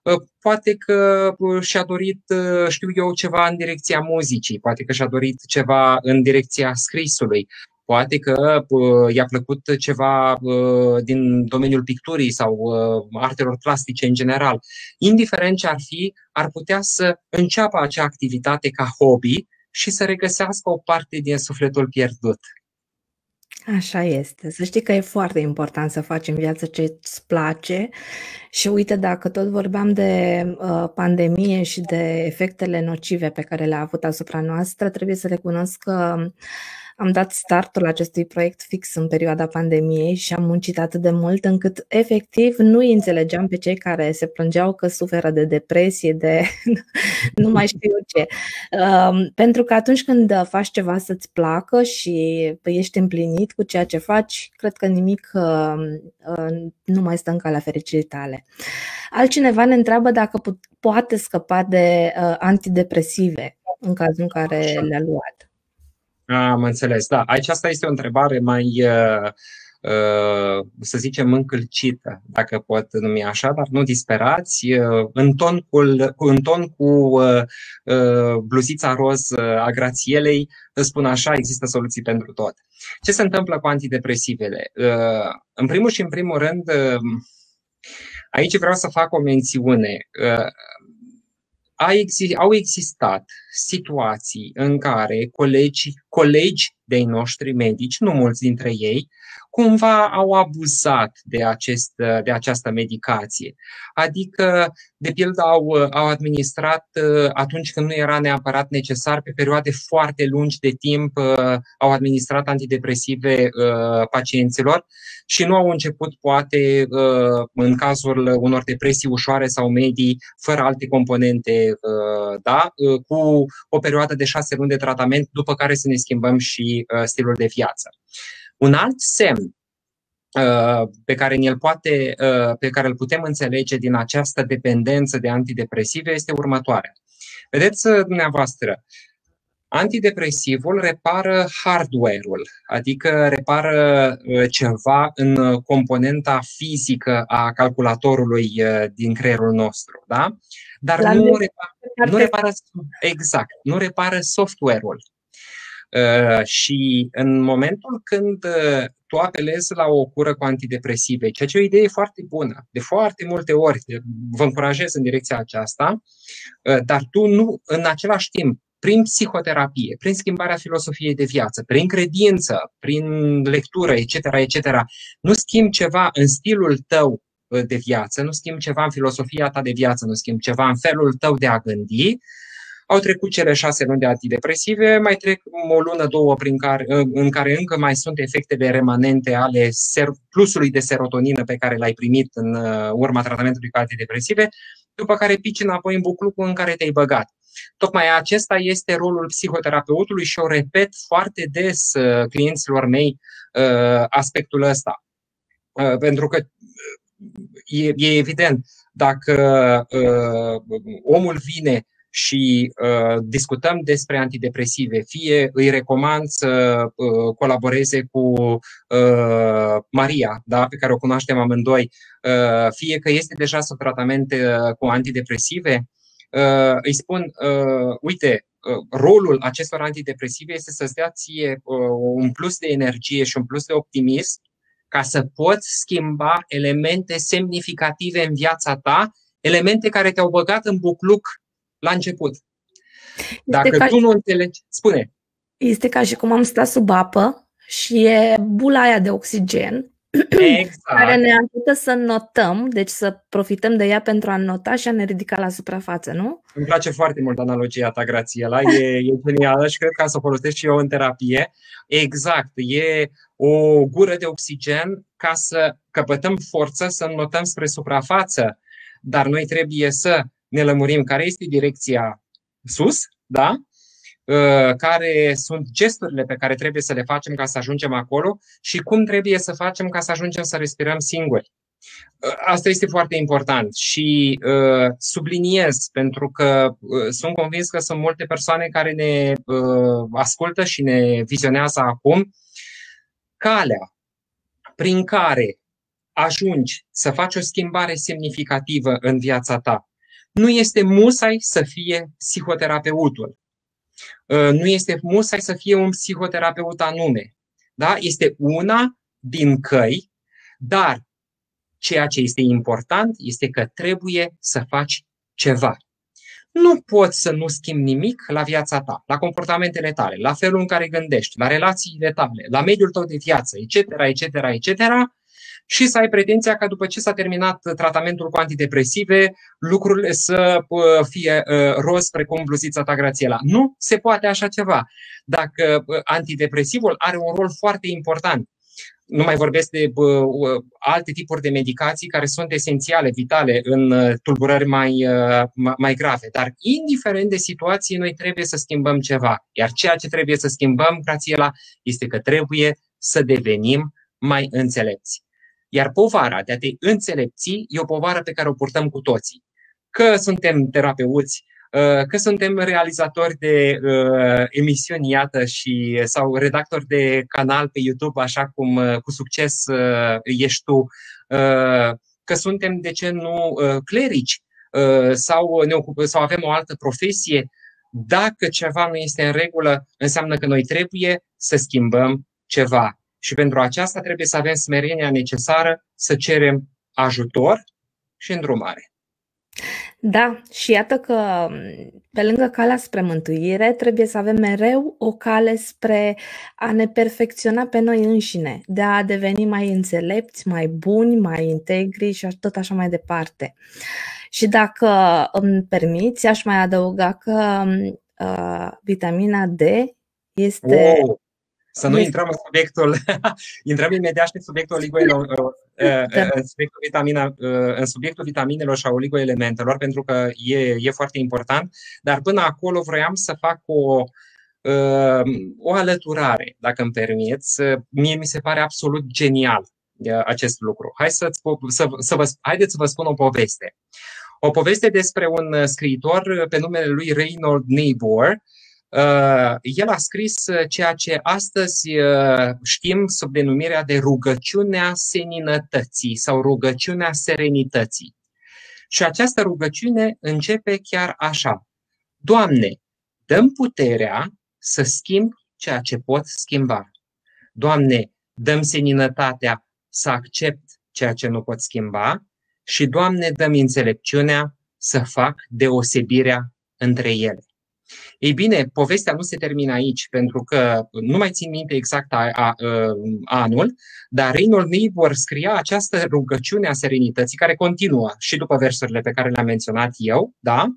Poate că și-a dorit, știu eu, ceva în direcția muzicii, poate că și-a dorit ceva în direcția scrisului, poate că i-a plăcut ceva din domeniul picturii sau artelor plastice în general. Indiferent ce ar fi, ar putea să înceapă acea activitate ca hobby și să regăsească o parte din sufletul pierdut. Așa este. Să știi că e foarte important să faci în viață ce îți place și uite, dacă tot vorbeam de pandemie și de efectele nocive pe care le-a avut asupra noastră, trebuie să recunosc că am dat startul acestui proiect fix în perioada pandemiei și am muncit atât de mult încât efectiv nu îi înțelegeam pe cei care se plângeau că suferă de depresie, de nu mai știu ce. Pentru că atunci când faci ceva să-ți placă și ești împlinit cu ceea ce faci, cred că nimic nu mai stă în calea fericirii tale. Altcineva ne întreabă dacă poate scăpa de antidepresive în cazul în care le-a luat. Am înțeles, da. Aici asta este o întrebare mai, să zicem, încălcită, dacă pot numi așa, dar nu disperați. În ton cu bluzița roz a Grațielei, spun așa, există soluții pentru tot. Ce se întâmplă cu antidepresivele? În primul și în primul rând, aici vreau să fac o mențiune. Au existat situații în care colegi de-ai noștri medici, nu mulți dintre ei, cumva au abuzat de această medicație. Adică, de pildă, au administrat atunci când nu era neapărat necesar, pe perioade foarte lungi de timp, au administrat antidepresive pacienților și nu au început, poate, în cazul unor depresii ușoare sau medii, fără alte componente, da, cu o perioadă de 6 luni de tratament, după care să ne schimbăm și stilul de viață. Un alt semn pe care îl putem înțelege din această dependență de antidepresive este următoarea. Vedeți, dumneavoastră, antidepresivul repară hardware-ul, adică repară ceva în componenta fizică a calculatorului din creierul nostru, da? Dar nu repară software-ul. Și în momentul când tu apelezi la o cură cu antidepresive, ceea ce e o idee foarte bună, de foarte multe ori vă încurajez în direcția aceasta, dar tu nu, în același timp, prin psihoterapie, prin schimbarea filosofiei de viață, prin credință, prin lectură, etc., etc., nu schimbi ceva în stilul tău de viață, nu schimbi ceva în filosofia ta de viață, nu schimbi ceva în felul tău de a gândi. Au trecut cele 6 luni de antidepresive, mai trec o lună, două în care încă mai sunt efectele remanente ale plusului de serotonină pe care l-ai primit în urma tratamentului cu antidepresive, după care pici înapoi în buclucul în care te-ai băgat. Tocmai acesta este rolul psihoterapeutului și o repet foarte des clienților mei aspectul ăsta. Pentru că e evident, dacă omul vine și discutăm despre antidepresive, fie îi recomand să colaboreze cu Maria, da, pe care o cunoaștem amândoi, fie că este deja sub tratament cu antidepresive, îi spun, uite, rolul acestor antidepresive este să-ți dea ție un plus de energie și un plus de optimism ca să poți schimba elemente semnificative în viața ta, elemente care te-au băgat în bucluc la început. Dacă tu nu înțelegi, spune. Este ca și cum am stat sub apă și e bula aia de oxigen, exact, care ne ajută să notăm, deci să profităm de ea pentru a nota și a ne ridica la suprafață, nu? Îmi place foarte mult analogia ta, Grațiela, e genială și cred că să o folosesc și eu în terapie. Exact, e o gură de oxigen ca să căpătăm forță, să notăm spre suprafață, dar noi trebuie să ne lămurim care este direcția sus, da? Care sunt gesturile pe care trebuie să le facem ca să ajungem acolo și cum trebuie să facem ca să ajungem să respirăm singuri. Asta este foarte important și subliniez pentru că sunt convins că sunt multe persoane care ne ascultă și ne vizionează acum. Calea prin care ajungi să faci o schimbare semnificativă în viața ta nu este musai să fie psihoterapeutul. Nu este musai să fie un psihoterapeut anume. Da? Este una din căi, dar ceea ce este important este că trebuie să faci ceva. Nu poți să nu schimbi nimic la viața ta, la comportamentele tale, la felul în care gândești, la relațiile tale, la mediul tău de viață, etc., și să ai pretenția ca după ce s-a terminat tratamentul cu antidepresive, lucrurile să fie roz precum bluzița ta Grațiela. Nu se poate așa ceva. Dacă antidepresivul are un rol foarte important, nu mai vorbesc de alte tipuri de medicații care sunt esențiale, vitale în tulburări mai grave. Dar indiferent de situații, noi trebuie să schimbăm ceva. Iar ceea ce trebuie să schimbăm, Grațiela, este că trebuie să devenim mai înțelepți. Iar povara de a te înțelepți e o povară pe care o purtăm cu toții. Că suntem terapeuți, că suntem realizatori de emisiuni, iată, sau redactori de canal pe YouTube, așa cum cu succes ești tu, că suntem, de ce nu, clerici sau avem o altă profesie. Dacă ceva nu este în regulă, înseamnă că noi trebuie să schimbăm ceva. Și pentru aceasta trebuie să avem smerenia necesară să cerem ajutor și îndrumare. Da, și iată că pe lângă calea spre mântuire trebuie să avem mereu o cale spre a ne perfecționa pe noi înșine, de a deveni mai înțelepți, mai buni, mai integri și tot așa mai departe. Și dacă îmi permiți, aș mai adăuga că vitamina D este... Să nu intrăm în subiectul, intrăm imediat în subiectul în subiectul vitaminelor și a oligoelementelor, pentru că e foarte important, dar până acolo vroiam să fac o alăturare, dacă îmi permiți. Mie mi se pare absolut genial acest lucru. Haideți să vă spun o poveste. O poveste despre un scriitor pe numele lui Reinhold Niebuhr. El a scris ceea ce astăzi știm sub denumirea de rugăciunea seninătății sau rugăciunea serenității. Și această rugăciune începe chiar așa: Doamne, dă-mi puterea să schimb ceea ce pot schimba. Doamne, dă-mi seninătatea să accept ceea ce nu pot schimba. Și, Doamne, dă-mi înțelepciunea să fac deosebirea între ele. Ei bine, povestea nu se termină aici, pentru că nu mai țin minte exact anul, dar Reinhold Niebuhr scria această rugăciune a serenității, care continuă și după versurile pe care le-am menționat eu, da?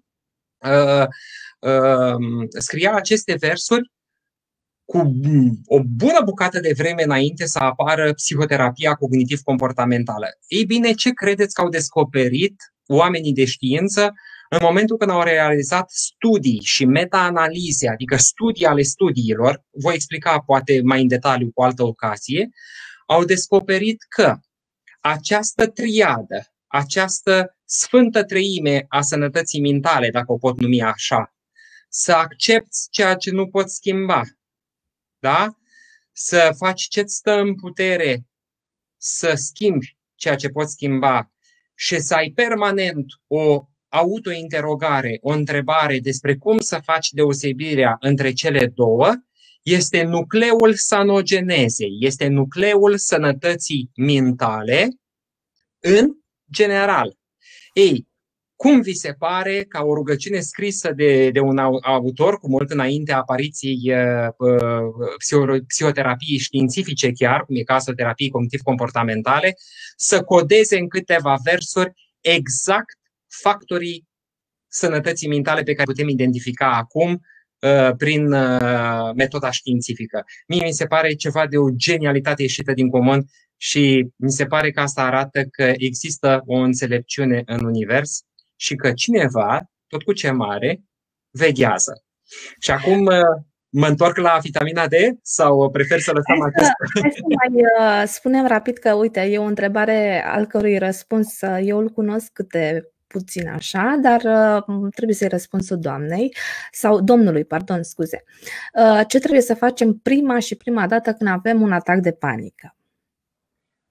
Scria aceste versuri cu o bună bucată de vreme înainte să apară psihoterapia cognitiv-comportamentală. Ei bine, ce credeți că au descoperit oamenii de știință în momentul când au realizat studii și meta-analize, adică studii ale studiilor? Voi explica poate mai în detaliu cu altă ocazie. Au descoperit că această triadă, această sfântă treime a sănătății mentale, dacă o pot numi așa, să accepti ceea ce nu poți schimba, da? Să faci ce-ți stă în putere să schimbi ceea ce poți schimba și să ai permanent o autointerogare, o întrebare despre cum să faci deosebirea între cele două, este nucleul sanogenezei, este nucleul sănătății mentale în general. Ei, cum vi se pare ca o rugăciune scrisă de un autor cu mult înainte apariției psihoterapiei științifice chiar, cum e cazul terapiei cognitiv-comportamentale, să codeze în câteva versuri exact factorii sănătății mentale pe care putem identifica acum prin metoda științifică? Mie mi se pare ceva de o genialitate ieșită din comun și mi se pare că asta arată că există o înțelepciune în univers și că cineva, tot cu ce mare, veghează. Și acum mă întorc la vitamina D sau prefer să lăsăm acest... Hai să mai spunem rapid că, uite, e o întrebare al cărui răspuns eu îl cunosc câte puțin așa, dar trebuie să-i răspunsul doamnei sau domnului, pardon, scuze. Ce trebuie să facem prima dată când avem un atac de panică?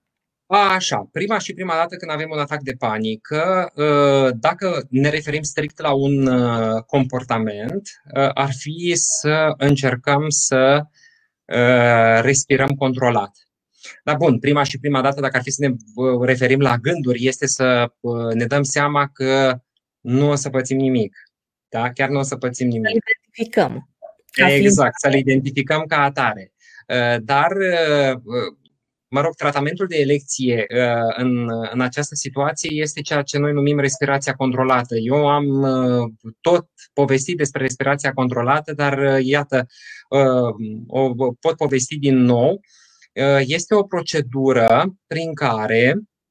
Așa, prima dată când avem un atac de panică, dacă ne referim strict la un comportament, ar fi să încercăm să respirăm controlat. Dar bun, prima dată, dacă ar fi să ne referim la gânduri, este să ne dăm seama că nu o să pățim nimic. Da? Chiar nu o să pățim nimic. Să identificăm. Exact, să le identificăm ca atare. Dar, mă rog, tratamentul de elecție în această situație este ceea ce noi numim respirația controlată. Eu am tot povestit despre respirația controlată, dar iată, o pot povesti din nou. Este o procedură prin care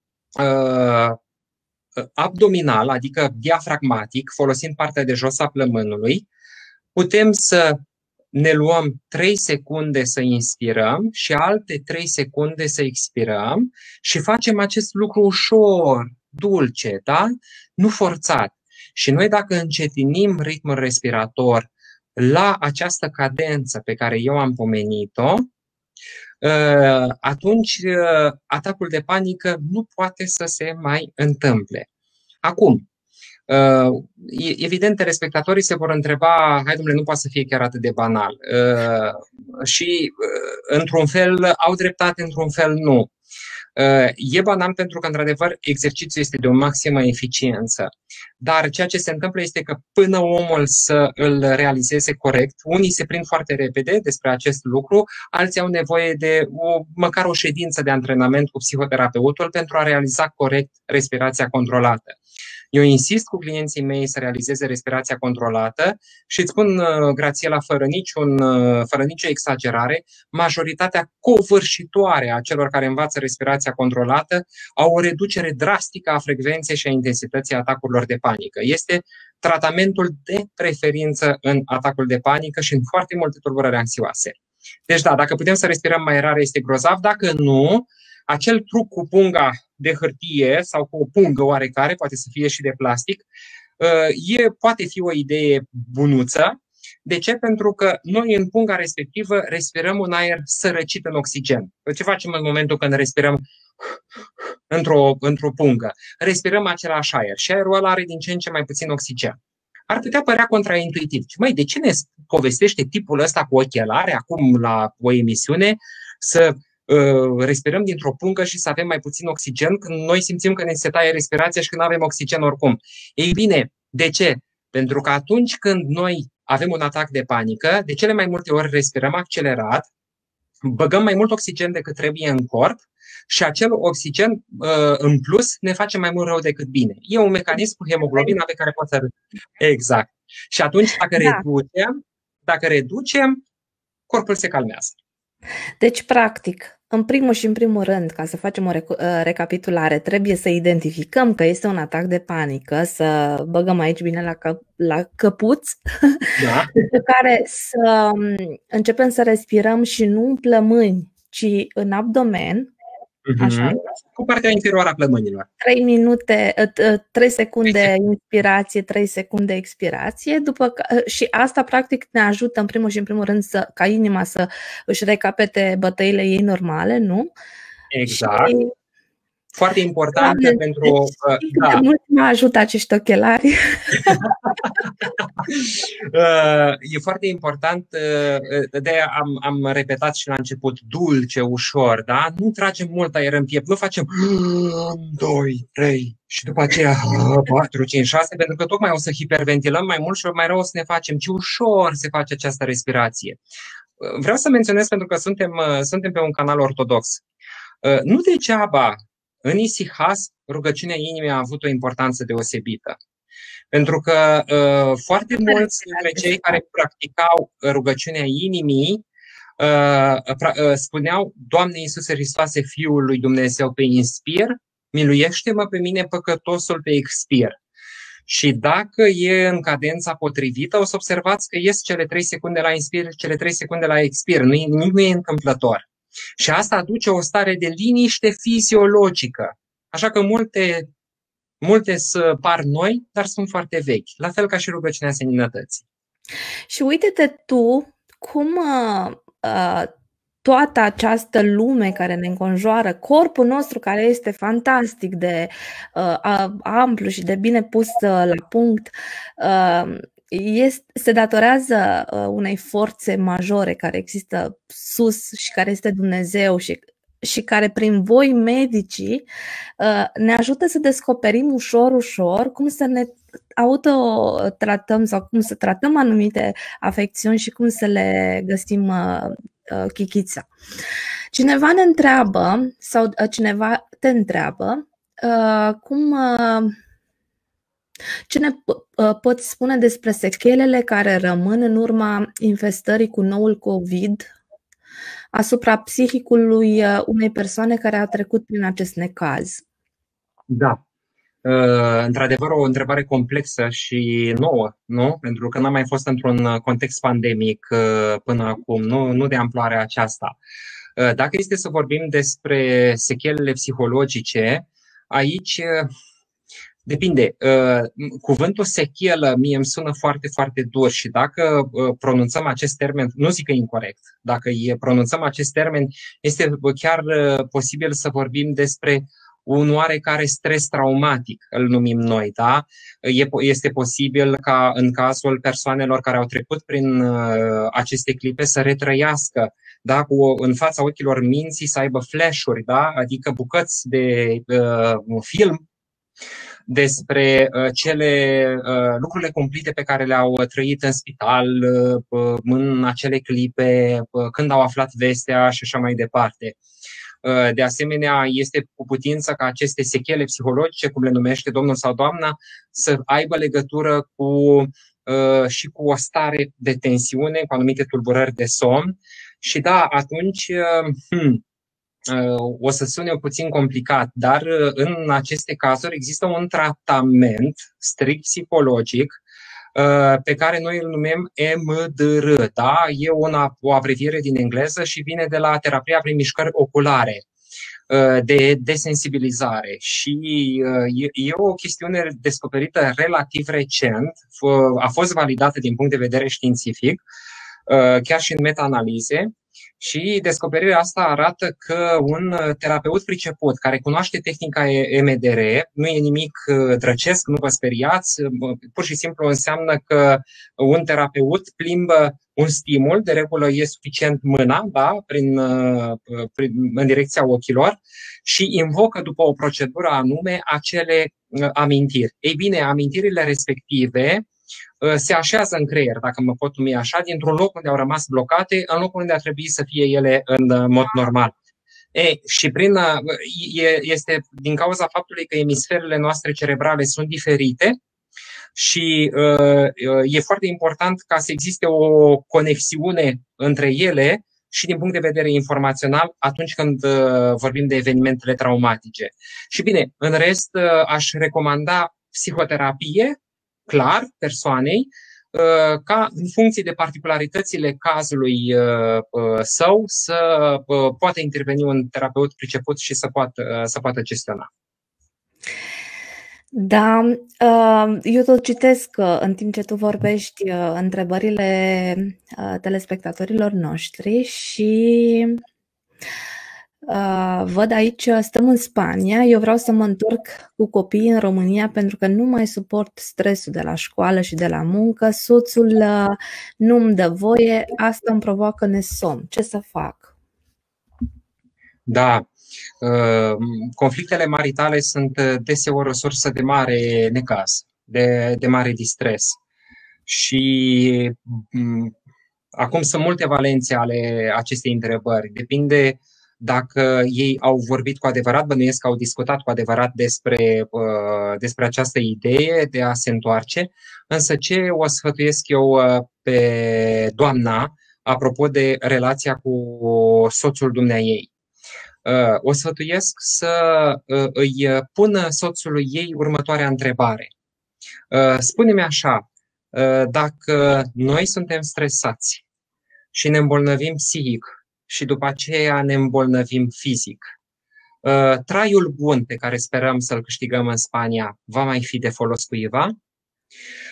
abdominal, adică diafragmatic, folosind partea de jos a plămânului, putem să ne luăm 3 secunde să inspirăm și alte 3 secunde să expirăm și facem acest lucru ușor, dulce, da? Nu forțat. Și noi dacă încetinim ritmul respirator la această cadență pe care eu am pomenit-o, atunci atacul de panică nu poate să se mai întâmple. Acum, evident, telespectatorii se vor întreba, hai domnule, nu poate să fie chiar atât de banal. Și într-un fel au dreptate, într-un fel nu. E banal pentru că, într-adevăr, exercițiul este de o maximă eficiență. Dar ceea ce se întâmplă este că până omul să îl realizeze corect, unii se prind foarte repede despre acest lucru, alții au nevoie de măcar o ședință de antrenament cu psihoterapeutul pentru a realiza corect respirația controlată. Eu insist cu clienții mei să realizeze respirația controlată și îți spun, Grațiela, fără nicio exagerare, majoritatea covârșitoare a celor care învață respirația controlată au o reducere drastică a frecvenței și a intensității atacurilor de panică. Este tratamentul de preferință în atacul de panică și în foarte multe tulburări anxioase. Deci da, dacă putem să respirăm mai rar este grozav, dacă nu, acel truc cu punga de hârtie sau cu o pungă oarecare, poate să fie și de plastic, poate fi o idee bunuță. De ce? Pentru că noi în punga respectivă respirăm un aer sărăcit în oxigen. Ce facem în momentul când respirăm într-o pungă? Respirăm același aer și aerul ăla are din ce în ce mai puțin oxigen. Ar putea părea contraintuitiv. Măi, de ce ne povestește tipul ăsta cu ochelare acum la o emisiune să respirăm dintr-o pungă și să avem mai puțin oxigen când noi simțim că ne se taie respirația și când nu avem oxigen oricum? Ei bine, de ce? Pentru că atunci când noi avem un atac de panică, de cele mai multe ori respirăm accelerat, băgăm mai mult oxigen decât trebuie în corp și acel oxigen în plus ne face mai mult rău decât bine. E un mecanism cu hemoglobina pe care poți să... Exact. Și atunci dacă reducem, corpul se calmează. Deci, practic, în primul și în primul rând, ca să facem o recapitulare, trebuie să identificăm că este un atac de panică, să băgăm aici bine la căpuț, da. După care să începem să respirăm și nu în plămâni, ci în abdomen. Așa. Cu partea inferioară a plămânilor. 3 secunde inspirație, 3 secunde expirație, și asta practic ne ajută în primul și în primul rând ca inima să își recapete bătăile ei normale, nu? Exact. Și... Foarte important pentru... Da. Mult mă ajută acești ochelari. E foarte important, de-aia am repetat și la început, dulce, ușor, da? Nu tragem mult aer în piept, nu facem 2, 3 și după aceea 4, 5, 6, pentru că tocmai o să hiperventilăm mai mult și mai rău o să ne facem, ci ușor se face această respirație. Vreau să menționez, pentru că suntem pe un canal ortodox. Nu degeaba în isihas, rugăciunea inimii a avut o importanță deosebită. Pentru că foarte mulți dintre cei care practicau rugăciunea inimii spuneau: Doamne Iisuse Hristoase, Fiul lui Dumnezeu, pe inspir, miluiește-mă pe mine păcătosul pe expir. Și dacă e în cadența potrivită, o să observați că ies cele 3 secunde la inspir, cele 3 secunde la expir. Nimic nu e întâmplător. Și asta aduce o stare de liniște fiziologică. Așa că multe par noi, dar sunt foarte vechi. La fel ca și rugăciunea seninătății. Și uite-te tu cum toată această lume care ne înconjoară, corpul nostru care este fantastic de amplu și de bine pus la punct, se datorează unei forțe majore care există sus și care este Dumnezeu și care prin voi medicii ne ajută să descoperim ușor cum să ne autotratăm sau cum să tratăm anumite afecțiuni și cum să le găsim chichița. Cineva ne întreabă sau cineva te întreabă ce ne poți spune despre sechelele care rămân în urma infestării cu noul COVID asupra psihicului unei persoane care a trecut prin acest necaz? Da. Într-adevăr, o întrebare complexă și nouă, nu? Pentru că n-am mai fost într-un context pandemic până acum, nu de amploarea aceasta. Dacă este să vorbim despre sechelele psihologice, aici depinde. Cuvântul sechelă mie îmi sună foarte, foarte dur și dacă pronunțăm acest termen, nu zic că e incorect, dacă pronunțăm acest termen, este chiar posibil să vorbim despre un oarecare stres traumatic, îl numim noi, da? Este posibil ca în cazul persoanelor care au trecut prin aceste clipe să retrăiască, da? În fața ochilor minții să aibă flash-uri, da? Adică bucăți de film despre lucrurile cumplite pe care le-au trăit în spital, în acele clipe, când au aflat vestea și așa mai departe. De asemenea, este cu putință ca aceste sechele psihologice, cum le numește domnul sau doamna, să aibă legătură și cu o stare de tensiune, cu anumite tulburări de somn. Și da, atunci o să sune puțin complicat, dar în aceste cazuri există un tratament strict psihologic pe care noi îl numim EMDR. Da? E o abreviere din engleză și vine de la terapia prin mișcări oculare, de desensibilizare. Și e o chestiune descoperită relativ recent, a fost validată din punct de vedere științific, chiar și în meta-analize. Și descoperirea asta arată că un terapeut priceput care cunoaște tehnica EMDR, nu e nimic drăcesc, nu vă speriați, pur și simplu înseamnă că un terapeut plimbă un stimul, de regulă e suficient mâna, da, în direcția ochilor și invocă după o procedură anume acele amintiri. Ei bine, amintirile respective se așează în creier, dacă mă pot numi așa, dintr-un loc unde au rămas blocate, în locul unde ar trebui să fie ele în mod normal. Și este din cauza faptului că emisferele noastre cerebrale sunt diferite și e foarte important ca să existe o conexiune între ele și din punct de vedere informațional atunci când vorbim de evenimentele traumatice. Și bine, în rest aș recomanda psihoterapie, clar, persoanei, ca în funcție de particularitățile cazului său să poată interveni un terapeut priceput și să poată gestiona. Da, eu tot citesc în timp ce tu vorbești întrebările telespectatorilor noștri și văd aici, stăm în Spania, eu vreau să mă întorc cu copiii în România pentru că nu mai suport stresul de la școală și de la muncă, soțul nu îmi dă voie, asta îmi provoacă nesomn. Ce să fac? Da, conflictele maritale sunt deseori o sursă de mare necaz, de mare distres. Și acum sunt multe valențe ale acestei întrebări. Depinde dacă ei au vorbit cu adevărat, bănuiesc că au discutat cu adevărat despre această idee de a se întoarce. Însă ce o sfătuiesc eu pe doamna apropo de relația cu soțul dumneaei? O sfătuiesc să îi pună soțului ei următoarea întrebare. Spune-mi așa, dacă noi suntem stresați și ne îmbolnăvim psihic și după aceea ne îmbolnăvim fizic, traiul bun pe care sperăm să-l câștigăm în Spania va mai fi de folos cuiva?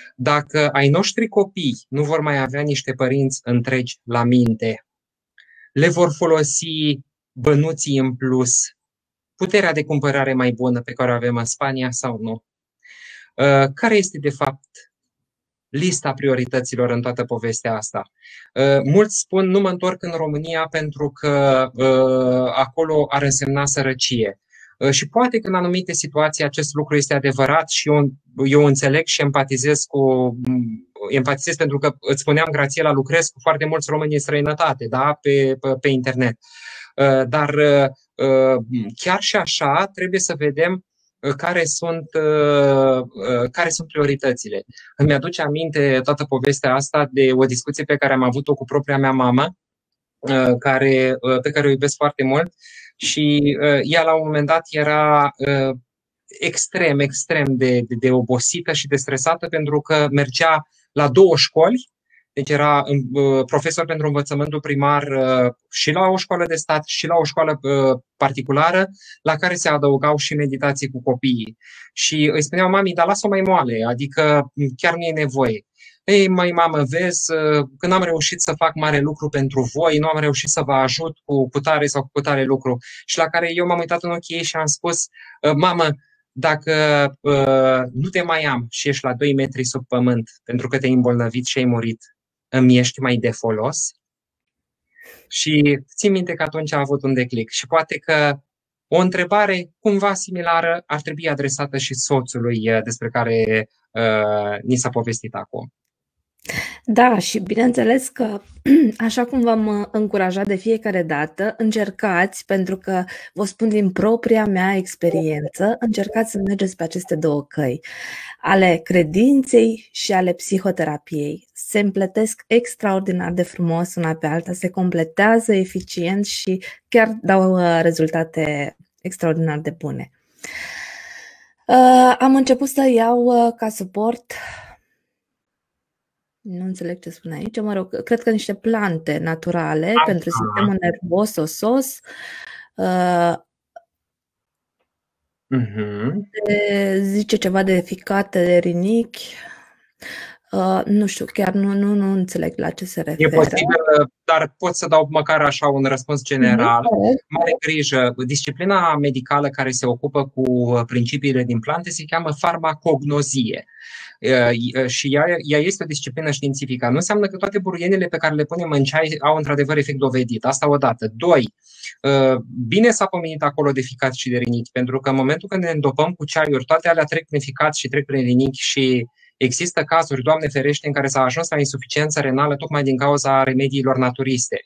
Dacă ai noștri copii nu vor mai avea niște părinți întregi la minte, le vor folosi bănuții în plus, puterea de cumpărare mai bună pe care o avem în Spania sau nu? Care este, de fapt, lista priorităților în toată povestea asta? Mulți spun, nu mă întorc în România pentru că acolo ar însemna sărăcie. Și poate că în anumite situații acest lucru este adevărat și eu înțeleg și empatizez pentru că îți spuneam, Grațiela, lucrez cu foarte mulți români în străinătate, da? Pe internet. Dar chiar și așa trebuie să vedem care sunt prioritățile. Îmi aduce aminte toată povestea asta de o discuție pe care am avut-o cu propria mea mamă, pe care o iubesc foarte mult, și ea la un moment dat era extrem de obosită și de stresată pentru că mergea la 2 școli. Deci era profesor pentru învățământul primar și la o școală de stat și la o școală particulară, la care se adăugau și meditații cu copiii. Și îi spuneau, mami, dar lasă-o mai moale, adică chiar nu e nevoie. Ei, mai mamă, vezi, când am reușit să fac mare lucru pentru voi, nu am reușit să vă ajut cu tare sau cu tare lucru. Și la care eu m-am uitat în ochii ei și am spus, mamă, dacă nu te mai am și ești la 2 metri sub pământ pentru că te-ai îmbolnăvit și ai murit, îmi ești mai de folos? Și țin minte că atunci a avut un declic. Și poate că o întrebare cumva similară ar trebui adresată și soțului despre care ni s-a povestit acum. Da, și bineînțeles că, așa cum v-am încurajat de fiecare dată, încercați, pentru că vă spun din propria mea experiență, încercați să mergeți pe aceste 2 căi, ale credinței și ale psihoterapiei. Se împletesc extraordinar de frumos una pe alta, se completează eficient și chiar dau rezultate extraordinar de bune. Am început să iau ca suport, nu înțeleg ce spune aici, mă rog, cred că niște plante naturale pentru sistemul nervos osos. Zice ceva de ficate de rinichi. Nu știu, chiar nu înțeleg la ce se referă. E posibil, dar pot să dau măcar așa un răspuns general. Mare grijă. Disciplina medicală care se ocupă cu principiile din plante se cheamă farmacognozie. Și ea este o disciplină științifică. Nu înseamnă că toate buruienile pe care le punem în ceai au într-adevăr efect dovedit. Asta odată. 2. Bine s-a pomenit acolo de ficat și de rinichi, pentru că în momentul când ne îndopăm cu ceaiuri, toate alea trec prin ficat și trec prin rinichi și există cazuri, Doamne ferește, în care s-a ajuns la insuficiență renală tocmai din cauza remediilor naturiste.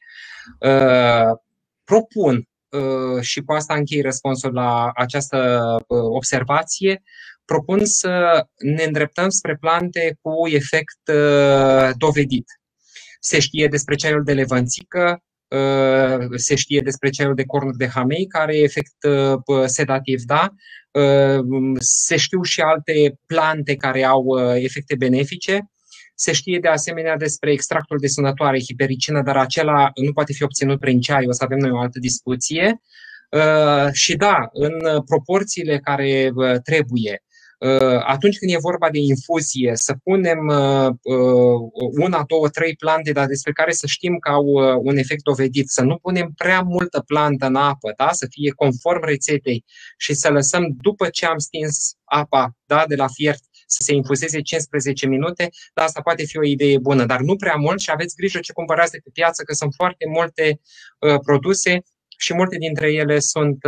Propun, și cu asta închei răspunsul la această observație, propun să ne îndreptăm spre plante cu efect dovedit. Se știe despre ceaiul de levănțică, se știe despre ceaiul de cornuri de hamei, care e efect sedativ, da? Se știu și alte plante care au efecte benefice. Se știe de asemenea despre extractul de sănătoare, hipericină, dar acela nu poate fi obținut prin ceai, o să avem noi o altă discuție. Și da, în proporțiile care trebuie, atunci când e vorba de infuzie, să punem 1, 2, 3 plante, dar despre care să știm că au un efect dovedit, să nu punem prea multă plantă în apă, da? Să fie conform rețetei și să lăsăm după ce am stins apa, da, de la fiert, să se infuzeze 15 minute, dar asta poate fi o idee bună, dar nu prea mult și aveți grijă ce cumpărați de pe piață, că sunt foarte multe produse și multe dintre ele sunt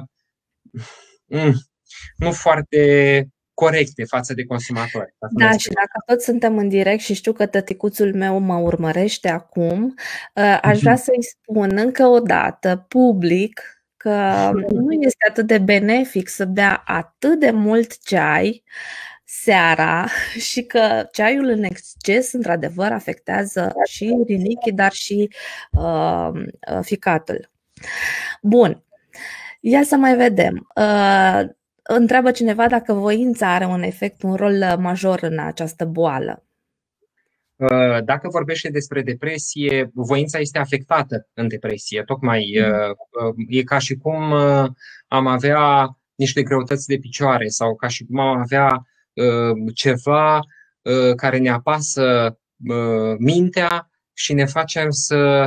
nu foarte corecte față de consumatori. Da, și dacă tot suntem în direct și știu că tăticuțul meu mă urmărește acum, aș vrea să-i spun încă o dată, public, că nu este atât de benefic să bea atât de mult ceai seara și că ceaiul în exces, într-adevăr, afectează și rinichii, dar și ficatul. Bun, ia să mai vedem. Întreabă cineva dacă voința are un rol major în această boală. Dacă vorbește despre depresie, voința este afectată în depresie. Tocmai e ca și cum am avea niște greutăți de picioare sau ca și cum am avea ceva care ne apasă mintea și ne facem să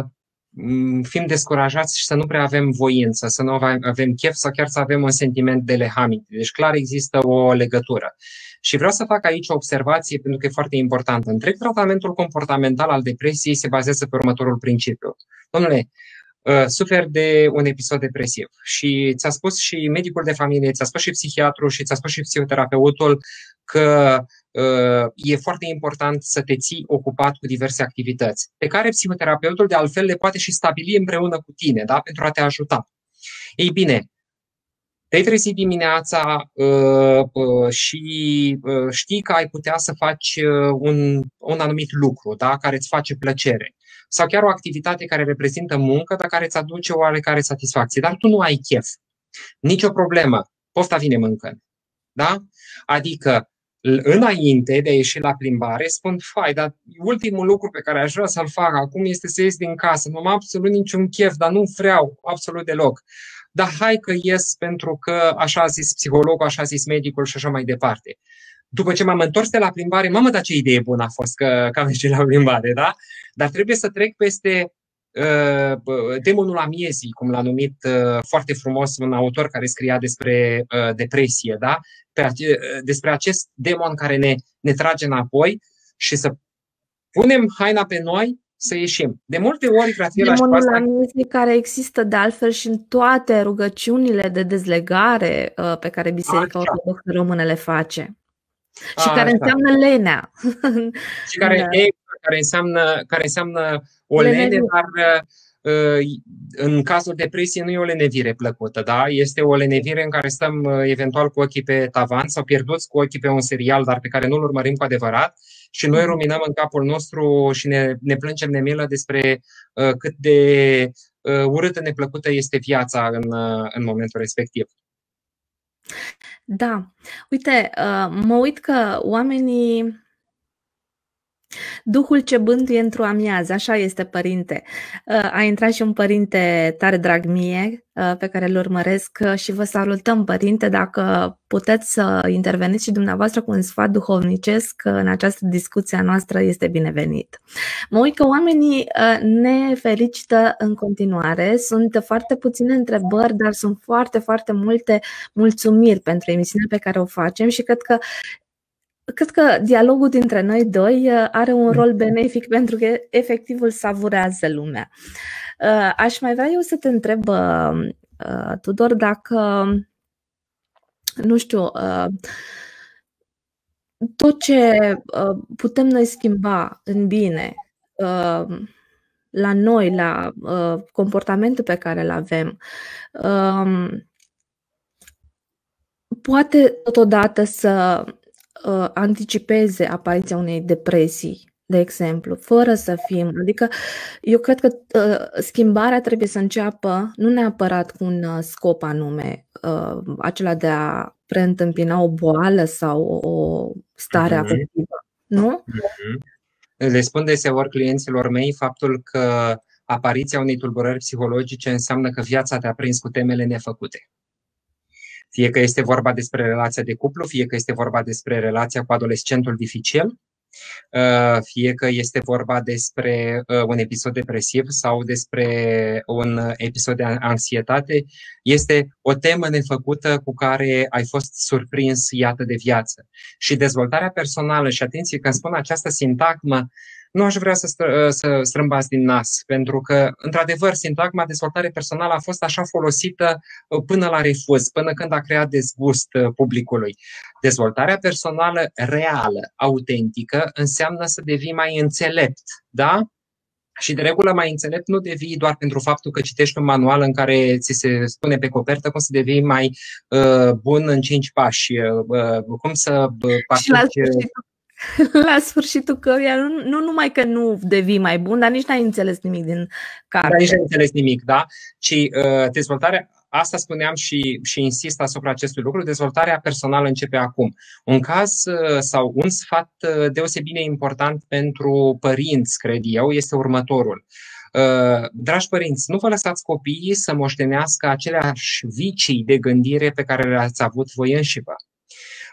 fim descurajați și să nu prea avem voință, să nu avem chef sau chiar să avem un sentiment de lehamite. Deci clar există o legătură. Și vreau să fac aici o observație pentru că e foarte importantă. Întreg tratamentul comportamental al depresiei se bazează pe următorul principiu. Domnule, suferi de un episod depresiv și ți-a spus și medicul de familie, ți-a spus și psihiatru și ți-a spus și psihoterapeutul că e foarte important să te ții ocupat cu diverse activități, pe care psihoterapeutul de altfel le poate și stabili împreună cu tine, da? Pentru a te ajuta. Ei bine, te-ai trezit dimineața și știi că ai putea să faci un anumit lucru, da? Care îți face plăcere. Sau chiar o activitate care reprezintă muncă, dar care îți aduce oarecare satisfacție. Dar tu nu ai chef. Nici o problemă. Pofta vine, mâncând. Da? Adică, înainte de a ieși la plimbare, spun, fai, dar ultimul lucru pe care aș vrea să-l fac acum este să ies din casă. Nu am absolut niciun chef, dar nu vreau absolut deloc. Dar hai că ies pentru că așa a zis psihologul, așa a zis medicul și așa mai departe. După ce m-am întors de la plimbare, mamă, dar ce idee bună a fost că am ieșit la plimbare, da? Dar trebuie să trec peste demonul amiezii, cum l-a numit foarte frumos un autor care scria despre depresie, da? Despre acest demon care ne trage înapoi și să punem haina pe noi să ieșim. De multe ori, Grațiela, demonul amiezii care există de altfel și în toate rugăciunile de dezlegare pe care Biserica Ortodoxă Română le face. Și care înseamnă lenea. Și care înseamnă o lene, dar în cazul depresiei nu e o lenevire plăcută, da? Este o lenevire în care stăm eventual cu ochii pe tavan sau pierduți cu ochii pe un serial, dar pe care nu-l urmărim cu adevărat și noi ruminăm în capul nostru și ne plângem de milă despre cât de urâtă, neplăcută este viața în momentul respectiv. Da. Uite, mă uit că oamenii... Duhul ce bântuie într-o amiază, așa este, părinte. A intrat și un părinte tare drag mie, pe care îl urmăresc și vă salutăm, părinte, dacă puteți să interveniți și dumneavoastră cu un sfat duhovnicesc în această discuție a noastră, este binevenit. Mă uit că oamenii ne felicită în continuare, sunt foarte puține întrebări, dar sunt foarte, foarte multe mulțumiri pentru emisiunea pe care o facem și cred că dialogul dintre noi doi are un rol benefic pentru că efectiv îl savurează lumea. Aș mai vrea eu să te întreb, Tudor, dacă, nu știu, tot ce putem noi schimba în bine la noi, la comportamentul pe care îl avem, poate totodată să anticipeze apariția unei depresii, de exemplu, fără să fim... Adică eu cred că schimbarea trebuie să înceapă nu neapărat cu un scop anume, acela de a preîntâmpina o boală sau o stare afectivă, nu? Le spun deseori clienților mei faptul că apariția unei tulburări psihologice înseamnă că viața te-a prins cu temele nefăcute. Fie că este vorba despre relația de cuplu, fie că este vorba despre relația cu adolescentul dificil, fie că este vorba despre un episod depresiv sau despre un episod de anxietate, este o temă nefăcută cu care ai fost surprins, iată, de viață. Și dezvoltarea personală, și atenție când spun această sintagmă, nu aș vrea să strâmbați din nas, pentru că, într-adevăr, sintagma dezvoltare personală a fost așa folosită până la refuz, până când a creat dezgust publicului. Dezvoltarea personală reală, autentică, înseamnă să devii mai înțelept, da? Și de regulă mai înțelept nu devii doar pentru faptul că citești un manual în care ți se spune pe copertă cum să devii mai bun în 5 pași, cum să parcurgi... La sfârșitul căruia nu numai că nu devii mai bun, dar nici n-ai înțeles nimic din carte. Dar nici n-ai înțeles nimic, da? Ci dezvoltarea, asta spuneam și insist asupra acestui lucru, dezvoltarea personală începe acum. Un caz sau un sfat deosebit de important pentru părinți, cred eu, este următorul. Dragi părinți, nu vă lăsați copiii să moștenească aceleași vicii de gândire pe care le-ați avut voi înși vă.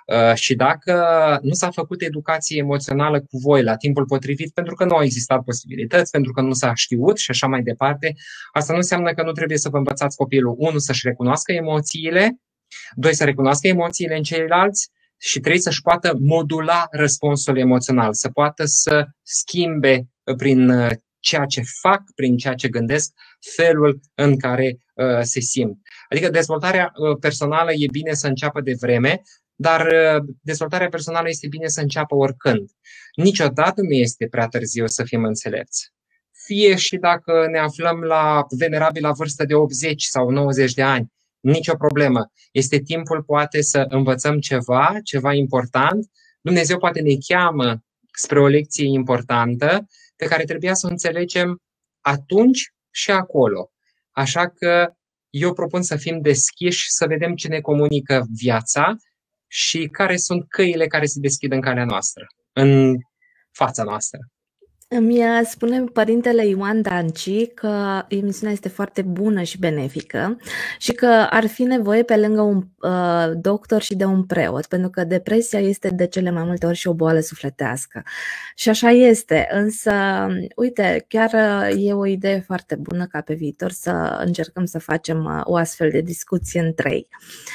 Și dacă nu s-a făcut educație emoțională cu voi la timpul potrivit, pentru că nu au existat posibilități, pentru că nu s-a știut și așa mai departe, asta nu înseamnă că nu trebuie să vă învățați copilul, unu, să-și recunoască emoțiile, doi, să recunoască emoțiile în ceilalți și trei, să-și poată modula răspunsul emoțional, să poată să schimbe prin ceea ce fac, prin ceea ce gândesc, felul în care se simt. Adică dezvoltarea personală e bine să înceapă de vreme, dar dezvoltarea personală este bine să înceapă oricând. Niciodată nu este prea târziu să fim înțelepți. Fie și dacă ne aflăm venerabil la vârstă de 80 sau 90 de ani, nicio problemă. Este timpul poate să învățăm ceva important. Dumnezeu poate ne cheamă spre o lecție importantă pe care trebuia să o înțelegem atunci și acolo. Așa că eu propun să fim deschiși, să vedem ce ne comunică viața și care sunt căile care se deschid în calea noastră, în fața noastră. Îmi spune părintele Ioan Danci că emisiunea este foarte bună și benefică și că ar fi nevoie pe lângă un doctor și de un preot, pentru că depresia este de cele mai multe ori și o boală sufletească. Și așa este, însă, uite, chiar e o idee foarte bună ca pe viitor să încercăm să facem o astfel de discuție în trei.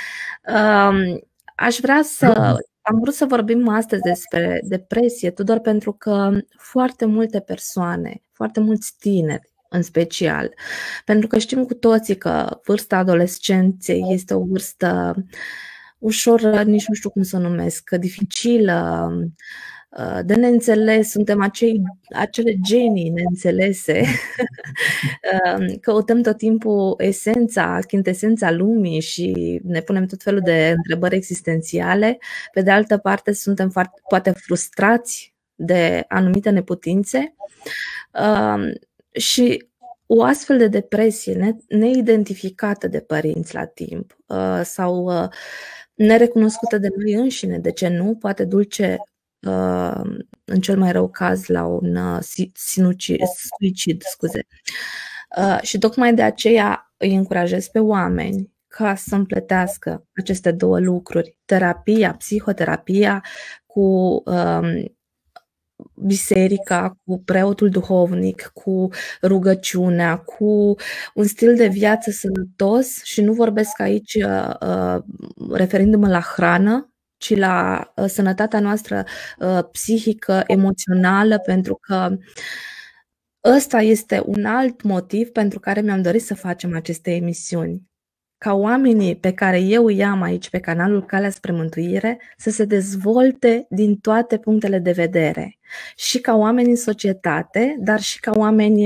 Aș vrea am vrut să vorbim astăzi despre depresie, doar pentru că foarte multe persoane, foarte mulți tineri în special, pentru că știm cu toții că vârsta adolescenței este o vârstă ușor, nici nu știu cum să o numesc, dificilă, de neînțeles, suntem acele genii neînțelese, căutăm tot timpul chintesența lumii și ne punem tot felul de întrebări existențiale. Pe de altă parte, suntem poate frustrați de anumite neputințe și o astfel de depresie neidentificată de părinți la timp sau nerecunoscută de noi înșine, de ce nu, poate duce în cel mai rău caz la un suicid. Și tocmai de aceea îi încurajez pe oameni ca să împletească aceste două lucruri, psihoterapia cu biserica, cu preotul duhovnic, cu rugăciunea, cu un stil de viață sănătos, și nu vorbesc aici referindu-mă la hrană, ci la sănătatea noastră psihică, emoțională, pentru că ăsta este un alt motiv pentru care mi-am dorit să facem aceste emisiuni. Ca oamenii pe care eu îi am aici pe canalul Calea spre Mântuire să se dezvolte din toate punctele de vedere. Și ca oameni în societate, dar și ca oameni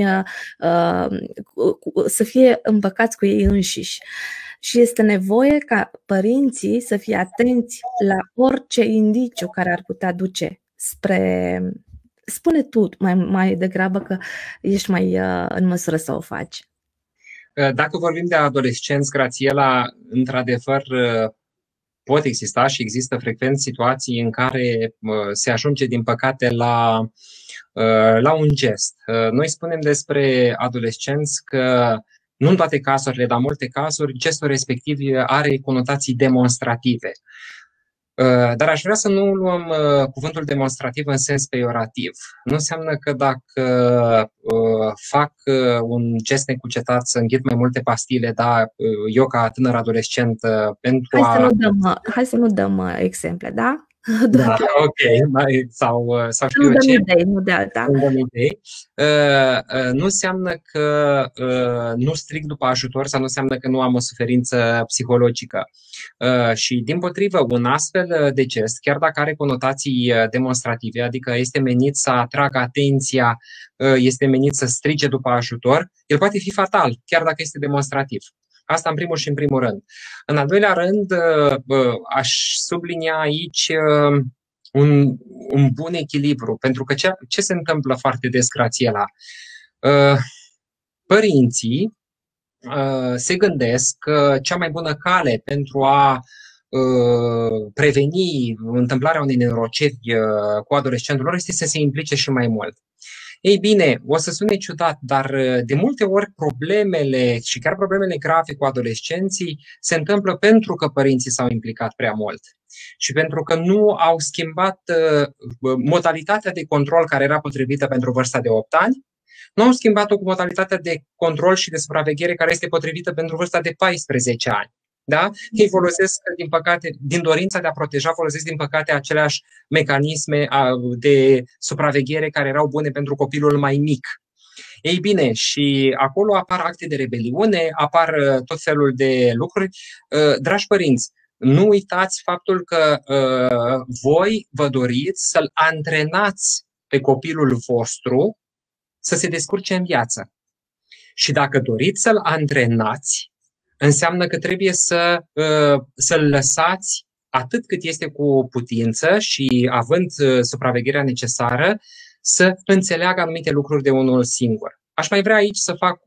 să fie împăcați cu ei înșiși. Și este nevoie ca părinții să fie atenți la orice indiciu care ar putea duce spre... Spune tu mai degrabă, că ești mai în măsură să o faci. Dacă vorbim de adolescenți, Grațiela, într-adevăr pot exista și există frecvent situații în care se ajunge, din păcate, la un gest. Noi spunem despre adolescenți că nu în toate cazurile, dar în multe cazuri, gestul respectiv are conotații demonstrative. Dar aș vrea să nu luăm cuvântul demonstrativ în sens peiorativ. Nu înseamnă că dacă fac un gest necugetat să înghit mai multe pastile, eu ca tânăr adolescent pentru Hai să nu dăm exemple, da? Da, ok, sau știu eu ce. Idei, nu de alta. Nu înseamnă că nu stric după ajutor sau nu înseamnă că nu am o suferință psihologică. Și dimpotrivă, un astfel de gest, chiar dacă are conotații demonstrative, adică este menit să atragă atenția, este menit să strige după ajutor, el poate fi fatal, chiar dacă este demonstrativ. Asta în primul și în primul rând. În al doilea rând, aș sublinia aici un bun echilibru, pentru că ce se întâmplă foarte des, Grațiela? Părinții se gândesc că cea mai bună cale pentru a preveni întâmplarea unei nenorociri cu adolescentul lor este să se implice și mai mult. Ei bine, o să sune ciudat, dar de multe ori problemele și chiar problemele grave cu adolescenții se întâmplă pentru că părinții s-au implicat prea mult și pentru că nu au schimbat modalitatea de control care era potrivită pentru vârsta de 8 ani, nu au schimbat-o cu modalitatea de control și de supraveghere care este potrivită pentru vârsta de 14 ani. Da? Ei folosesc, din păcate, din dorința de a proteja, folosesc, din păcate, aceleași mecanisme de supraveghere care erau bune pentru copilul mai mic. Ei bine, și acolo apar acte de rebeliune, apar tot felul de lucruri. Dragi părinți, nu uitați faptul că voi vă doriți să-l antrenați pe copilul vostru să se descurce în viață. Și dacă doriți să-l antrenați, înseamnă că trebuie să-l lăsați atât cât este cu putință și având supravegherea necesară să înțeleagă anumite lucruri de unul singur. Aș mai vrea aici să fac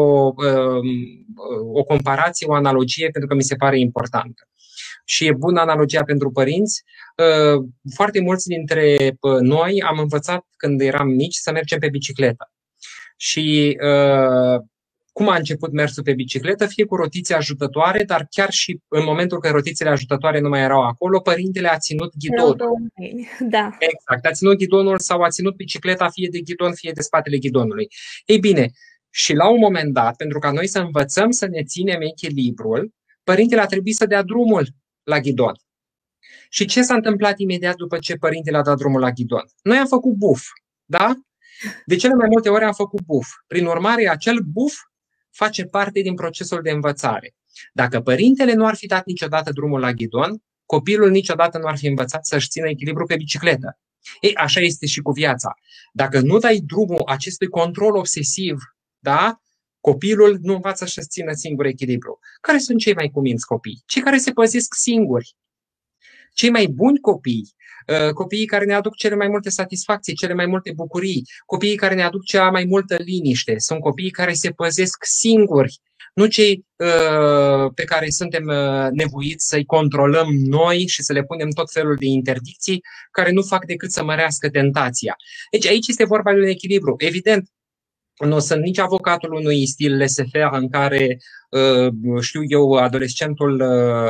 o comparație, o analogie, pentru că mi se pare importantă. Și e bună analogia pentru părinți. Foarte mulți dintre noi am învățat când eram mici să mergem pe bicicletă. Și cum a început mersul pe bicicletă? Fie cu rotițe ajutătoare, dar chiar și în momentul când rotițele ajutătoare nu mai erau acolo, părintele a ținut ghidonul. Da. Exact, a ținut ghidonul sau a ținut bicicleta fie de ghidon, fie de spatele ghidonului. Ei bine, și la un moment dat, pentru ca noi să învățăm să ne ținem echilibrul, părintele a trebuit să dea drumul la ghidon. Și ce s-a întâmplat imediat după ce părintele a dat drumul la ghidon? Noi am făcut buf, da? De cele mai multe ori am făcut buf. Prin urmare, acel buf face parte din procesul de învățare. Dacă părintele nu ar fi dat niciodată drumul la ghidon, copilul niciodată nu ar fi învățat să-și țină echilibru pe bicicletă. Ei, așa este și cu viața. Dacă nu dai drumul acestui control obsesiv, da? Copilul nu învață să-și țină singur echilibru. Care sunt cei mai cuminți copii? Cei care se păzesc singuri. Cei mai buni copii, copiii care ne aduc cele mai multe satisfacții, cele mai multe bucurii, copiii care ne aduc cea mai multă liniște, sunt copiii care se păzesc singuri, nu cei pe care suntem nevoiți să-i controlăm noi și să le punem tot felul de interdicții care nu fac decât să mărească tentația. Deci aici este vorba de un echilibru. Evident, nu sunt nici avocatul unui stil laissez-faire în care, știu eu, adolescentul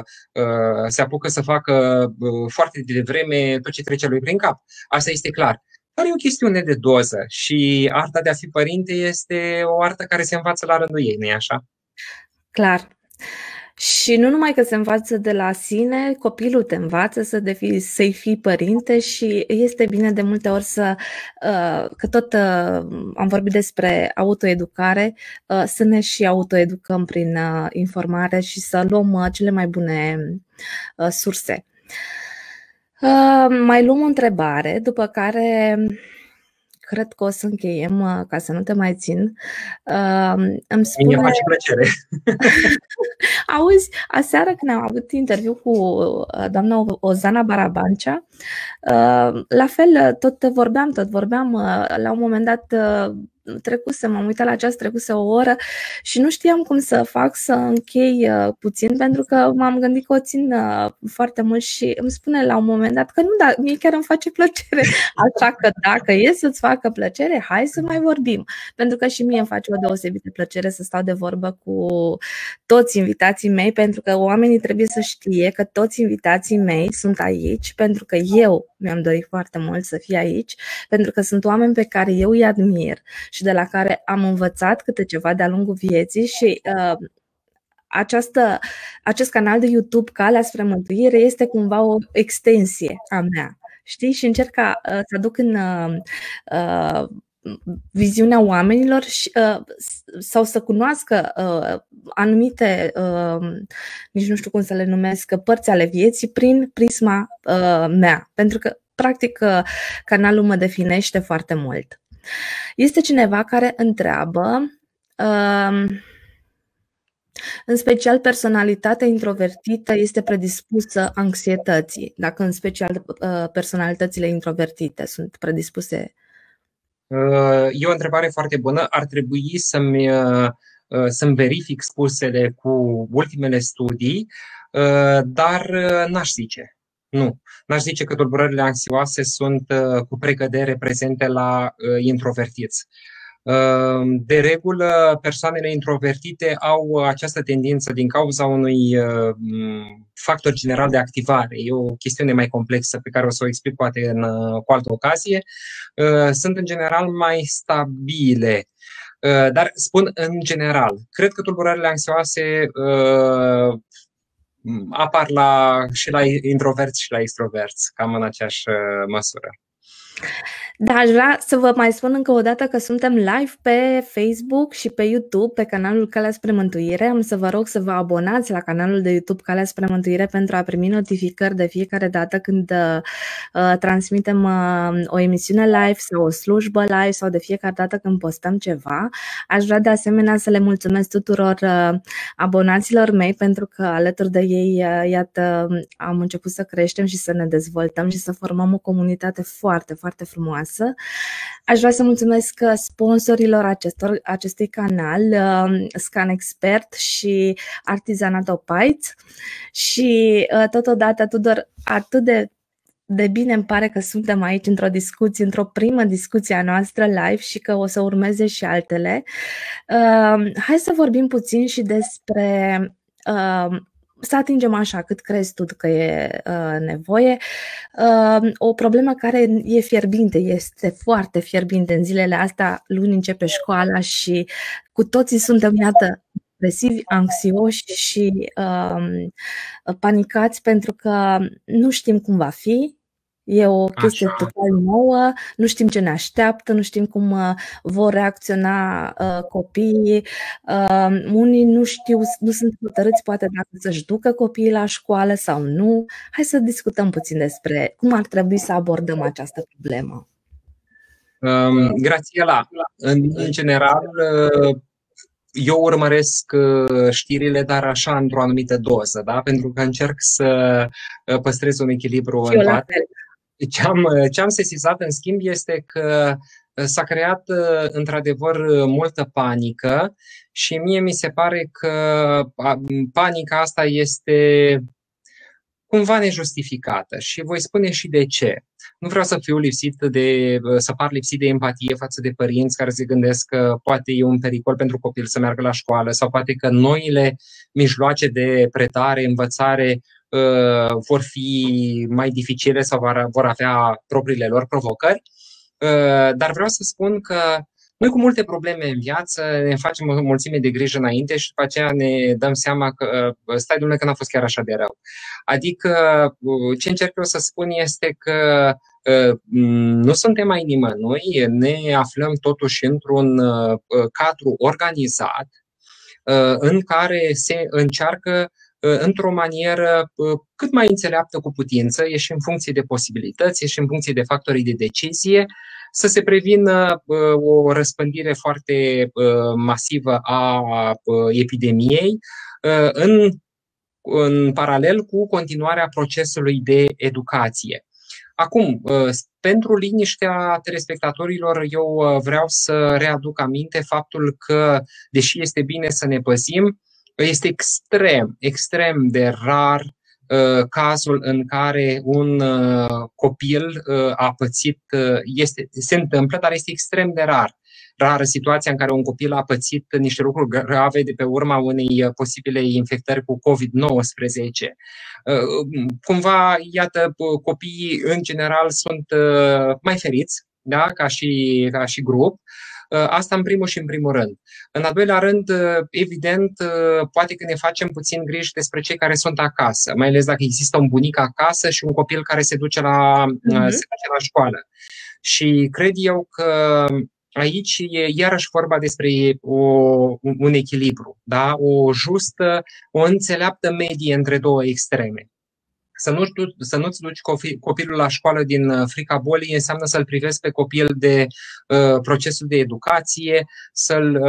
se apucă să facă foarte devreme tot ce trece lui prin cap. Asta este clar. Dar e o chestiune de doză și arta de a fi părinte este o artă care se învață la rândul ei, nu-i așa? Clar. Și nu numai că se învață de la sine, copilul te învață să-i fii părinte și este bine de multe ori că tot am vorbit despre autoeducare, să ne și autoeducăm prin informare și să luăm cele mai bune surse. Mai luăm o întrebare, după care cred că o să încheiem, ca să nu te mai țin. Îmi spune... Mie face plăcere. Auzi, aseară când am avut interviu cu doamna Ozana Barabancea, la fel, tot vorbeam, la un moment dat m-am uitat la ceas, trecuse o oră și nu știam cum să fac să închei puțin, pentru că m-am gândit că o țin foarte mult și îmi spune la un moment dat că nu, dar mie chiar îmi face plăcere. Așa că dacă e să-ți facă plăcere, hai să mai vorbim. Pentru că și mie îmi face o deosebită plăcere să stau de vorbă cu toți invitații mei, pentru că oamenii trebuie să știe că toți invitații mei sunt aici, pentru că eu mi-am dorit foarte mult să fie aici, pentru că sunt oameni pe care eu îi admir și de la care am învățat câte ceva de-a lungul vieții și acest canal de YouTube, Calea spre Mântuire, este cumva o extensie a mea. Știi? Și încerc să aduc în viziunea oamenilor sau să cunoască anumite, nici nu știu cum să le numesc, părți ale vieții prin prisma mea. Pentru că, practic, canalul mă definește foarte mult. Este cineva care întreabă, în special personalitatea introvertită este predispusă anxietății, dacă în special personalitățile introvertite sunt predispuse. E o întrebare foarte bună. Ar trebui să-mi verific spusele cu ultimele studii, dar n-aș zice. Nu. N-aș zice că tulburările anxioase sunt cu precădere prezente la introvertiți. De regulă, persoanele introvertite au această tendință din cauza unui factor general de activare. E o chestiune mai complexă pe care o să o explic poate cu altă ocazie. Sunt în general mai stabile. Dar spun în general, cred că tulburările anxioase apar și la introverți și la extroverți, cam în aceeași măsură. Da, aș vrea să vă mai spun încă o dată că suntem live pe Facebook și pe YouTube, pe canalul Calea spre Mântuire. Am să vă rog să vă abonați la canalul de YouTube Calea spre Mântuire pentru a primi notificări de fiecare dată când transmitem o emisiune live sau o slujbă live sau de fiecare dată când postăm ceva. Aș vrea de asemenea să le mulțumesc tuturor abonaților mei pentru că alături de ei, iată, am început să creștem și să ne dezvoltăm și să formăm o comunitate foarte, foarte frumoasă. Aș vrea să mulțumesc sponsorilor acestui canal, Scan Expert și Artizanat Opait și totodată, Tudor, atât de bine îmi pare că suntem aici într-o discuție, într-o primă discuție a noastră live și că o să urmeze și altele. Hai să vorbim puțin și despre... Să atingem așa, cât crezi tu că e nevoie, o problemă care e fierbinte, este foarte fierbinte în zilele astea, luni începe școala și cu toții suntem, iată, depresivi, anxioși și panicați pentru că nu știm cum va fi. E o chestie total nouă, nu știm ce ne așteaptă, nu știm cum vor reacționa copiii. Unii nu știu, nu sunt hotărâți poate dacă să-și ducă copiii la școală sau nu. Hai să discutăm puțin despre cum ar trebui să abordăm această problemă. Grațiela, în general, eu urmăresc știrile, dar așa într-o anumită doză, da? Pentru că încerc să păstrez un echilibru în toate. Ce am sesizat, în schimb, este că s-a creat într-adevăr multă panică și mie mi se pare că panica asta este cumva nejustificată și voi spune și de ce. Nu vreau să par lipsit de empatie față de părinți care se gândesc că poate e un pericol pentru copil să meargă la școală sau poate că noile mijloace de predare, învățare vor fi mai dificile sau vor avea propriile lor provocări. Dar vreau să spun că noi cu multe probleme în viață ne facem o mulțime de grijă înainte și după aceea ne dăm seama că stai, Dumnezeu, că n-a fost chiar așa de rău. Adică ce încerc eu să spun este că nu suntem mai nimănui, ne aflăm totuși într-un cadru organizat în care se încearcă într-o manieră cât mai înțeleaptă cu putință, e și în funcție de posibilități, e și în funcție de factorii de decizie, să se prevină o răspândire foarte masivă a epidemiei în paralel cu continuarea procesului de educație. Acum, pentru liniștea telespectatorilor, eu vreau să readuc aminte faptul că, deși este bine să ne păzim, este extrem de rar cazul în care un copil a pățit, se întâmplă, dar este extrem de rară situația în care un copil a pățit niște lucruri grave de pe urma unei posibile infectări cu COVID-19. Cumva, iată, copiii în general sunt mai feriți, da? ca și grup. Asta în primul și în primul rând. În al doilea rând, evident, poate că ne facem puțin griji despre cei care sunt acasă, mai ales dacă există un bunic acasă și un copil care se duce la școală. Și cred eu că aici e iarăși vorba despre un echilibru, da? O înțeleaptă medie între două extreme. Să nu-ți duci copilul la școală din frica bolii înseamnă să-l privezi pe copil de procesul de educație, să-l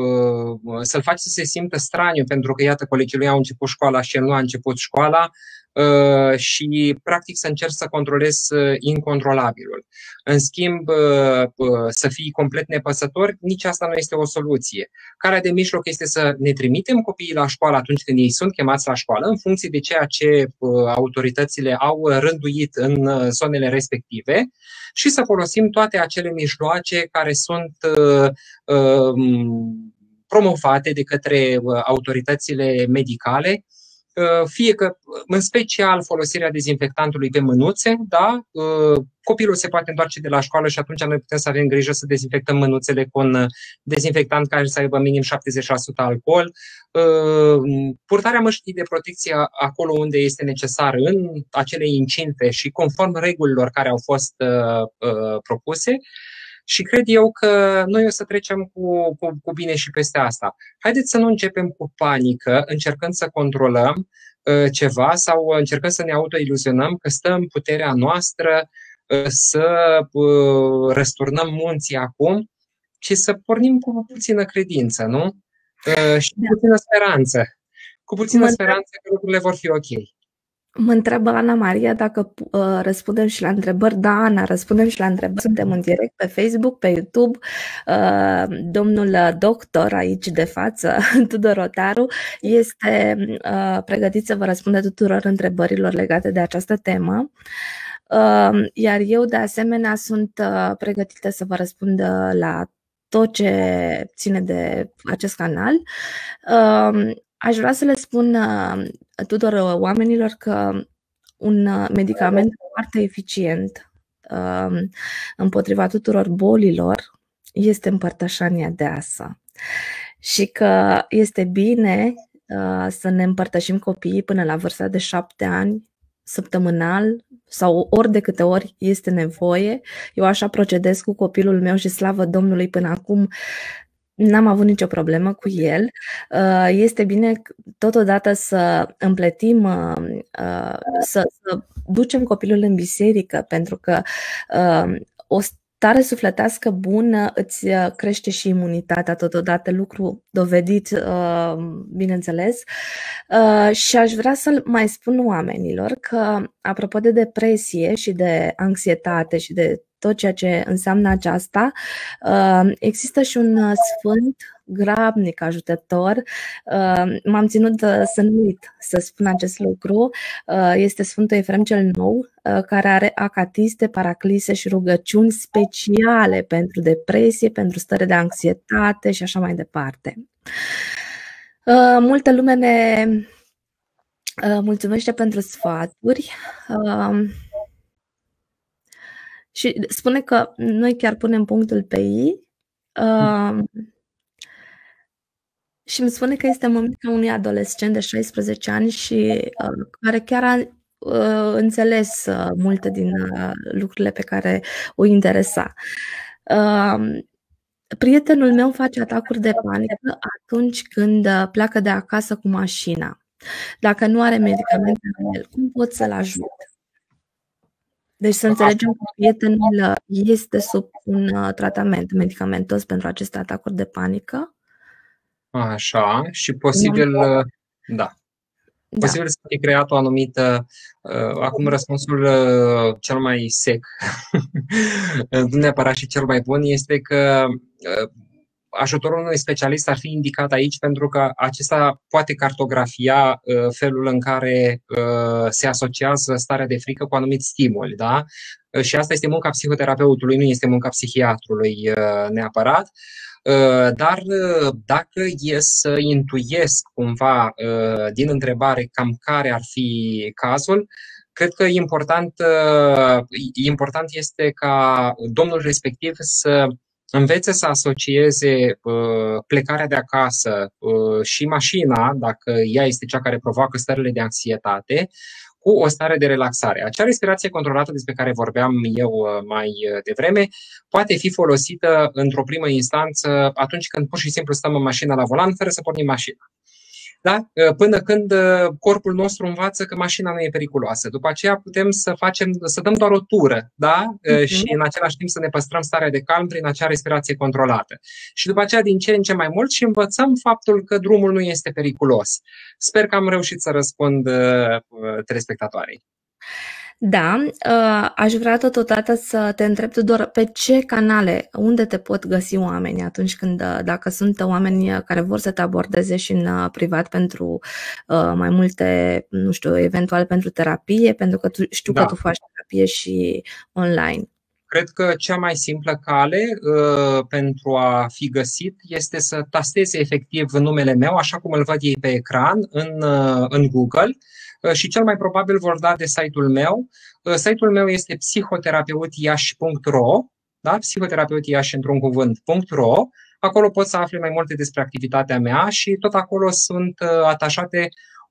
faci să se simtă straniu, pentru că, iată, colegii lui au început școala și el nu a început școala. și practic să încerci să controlezi incontrolabilul. În schimb, să fii complet nepăsător, nici asta nu este o soluție. Calea de mijloc este să ne trimitem copiii la școală atunci când ei sunt chemați la școală, în funcție de ceea ce autoritățile au rânduit în zonele respective, și să folosim toate acele mijloace care sunt promovate de către autoritățile medicale, fie că, în special, folosirea dezinfectantului pe mânuțe, da? Copilul se poate întoarce de la școală și atunci noi putem să avem grijă să dezinfectăm mânuțele cu un dezinfectant care să aibă minim 70% alcool, purtarea măștii de protecție acolo unde este necesar în acele incinte și conform regulilor care au fost propuse. Și cred eu că noi o să trecem cu bine și peste asta. Haideți să nu începem cu panică, încercând să controlăm ceva sau încercând să ne autoiluzionăm că stă în puterea noastră să răsturnăm munții acum, ci să pornim cu puțină credință, nu? Și cu puțină speranță. Cu puțină speranță că lucrurile vor fi ok. Mă întreabă Ana Maria dacă răspundem și la întrebări. Da, Ana, răspundem și la întrebări. Suntem în direct pe Facebook, pe YouTube. Domnul doctor aici de față, Tudor Rotaru, este pregătit să vă răspundă tuturor întrebărilor legate de această temă. Iar eu, de asemenea, sunt pregătită să vă răspund la tot ce ține de acest canal. Aș vrea să le spun tuturor oamenilor că un medicament foarte eficient împotriva tuturor bolilor este împărtășania deasă și că este bine să ne împărtășim copiii până la vârsta de 7 ani, săptămânal sau ori de câte ori este nevoie. Eu așa procedez cu copilul meu și slavă Domnului până acum n-am avut nicio problemă cu el. Este bine totodată să împletim, să ducem copilul în biserică, pentru că o stare sufletească bună îți crește și imunitatea totodată, lucru dovedit, bineînțeles. Și aș vrea să mai spun oamenilor că, apropo de depresie și de anxietate și de tot ceea ce înseamnă aceasta, există și un sfânt grabnic ajutător. M-am ținut să nu uit să spun acest lucru. Este Sfântul Efrem cel Nou, care are acatiste, paraclise și rugăciuni speciale pentru depresie, pentru stări de anxietate și așa mai departe. Multă lume ne mulțumește pentru sfaturi și spune că noi chiar punem punctul pe i. Și îmi spune că este mămica unui adolescent de 16 ani și care chiar a înțeles multe din lucrurile pe care o interesa. Prietenul meu face atacuri de panică atunci când pleacă de acasă cu mașina. Dacă nu are medicamente la el, cum pot să-l ajut? Deci să înțelegem că prietenul este sub un tratament medicamentos pentru aceste atacuri de panică. Așa, și posibil, da. Posibil să fie creat o anumită, acum răspunsul cel mai sec, nu neapărat și cel mai bun, este că ajutorul unui specialist ar fi indicat aici pentru că acesta poate cartografia felul în care se asociază starea de frică cu anumiți stimuli, da? Și asta este munca psihoterapeutului, nu este munca psihiatrului neapărat. Dar dacă e să intuiesc cumva din întrebare cam care ar fi cazul, cred că important este ca domnul respectiv să învețe să asocieze plecarea de acasă și mașina, dacă ea este cea care provoacă stările de anxietate, cu o stare de relaxare. Acea respirație controlată despre care vorbeam eu mai devreme poate fi folosită într-o primă instanță atunci când pur și simplu stăm în mașină la volan fără să pornim mașina. Da? Până când corpul nostru învață că mașina nu e periculoasă. După aceea putem să dăm doar o tură, da? Și în același timp să ne păstrăm starea de calm prin acea respirație controlată. Și după aceea din ce în ce mai mult și învățăm faptul că drumul nu este periculos. Sper că am reușit să răspund telespectatoarei. Da, aș vrea totodată să te întreb, Tudor, pe ce canale, unde te pot găsi oamenii atunci când, dacă sunt oameni care vor să te abordeze și în privat pentru mai multe, nu știu, eventual pentru terapie, pentru că știu că tu faci terapie și online. Cred că cea mai simplă cale pentru a fi găsit este să tasteze efectiv numele meu, așa cum îl văd ei pe ecran, în Google. Și cel mai probabil vor da de site-ul meu. Site-ul meu este psihoterapeutiași.ro, da? Psihoterapeutiași într-un cuvânt.ro. Acolo poți să afli mai multe despre activitatea mea și tot acolo sunt atașate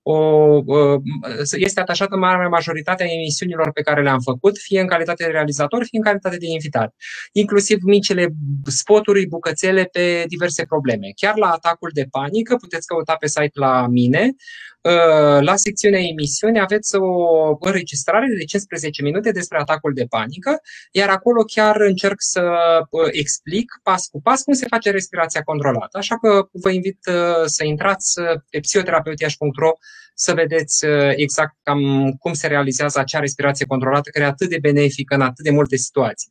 este atașată marea majoritate a emisiunilor pe care le-am făcut, fie în calitate de realizator, fie în calitate de invitat. Inclusiv micile spoturi, bucățele pe diverse probleme. Chiar la atacul de panică puteți căuta pe site la mine. La secțiunea emisiuni aveți o înregistrare de 15 minute despre atacul de panică, iar acolo chiar încerc să explic pas cu pas cum se face respirația controlată. Așa că vă invit să intrați pe psihoterapeutiași.ro să vedeți exact cam cum se realizează acea respirație controlată, care e atât de benefică în atât de multe situații.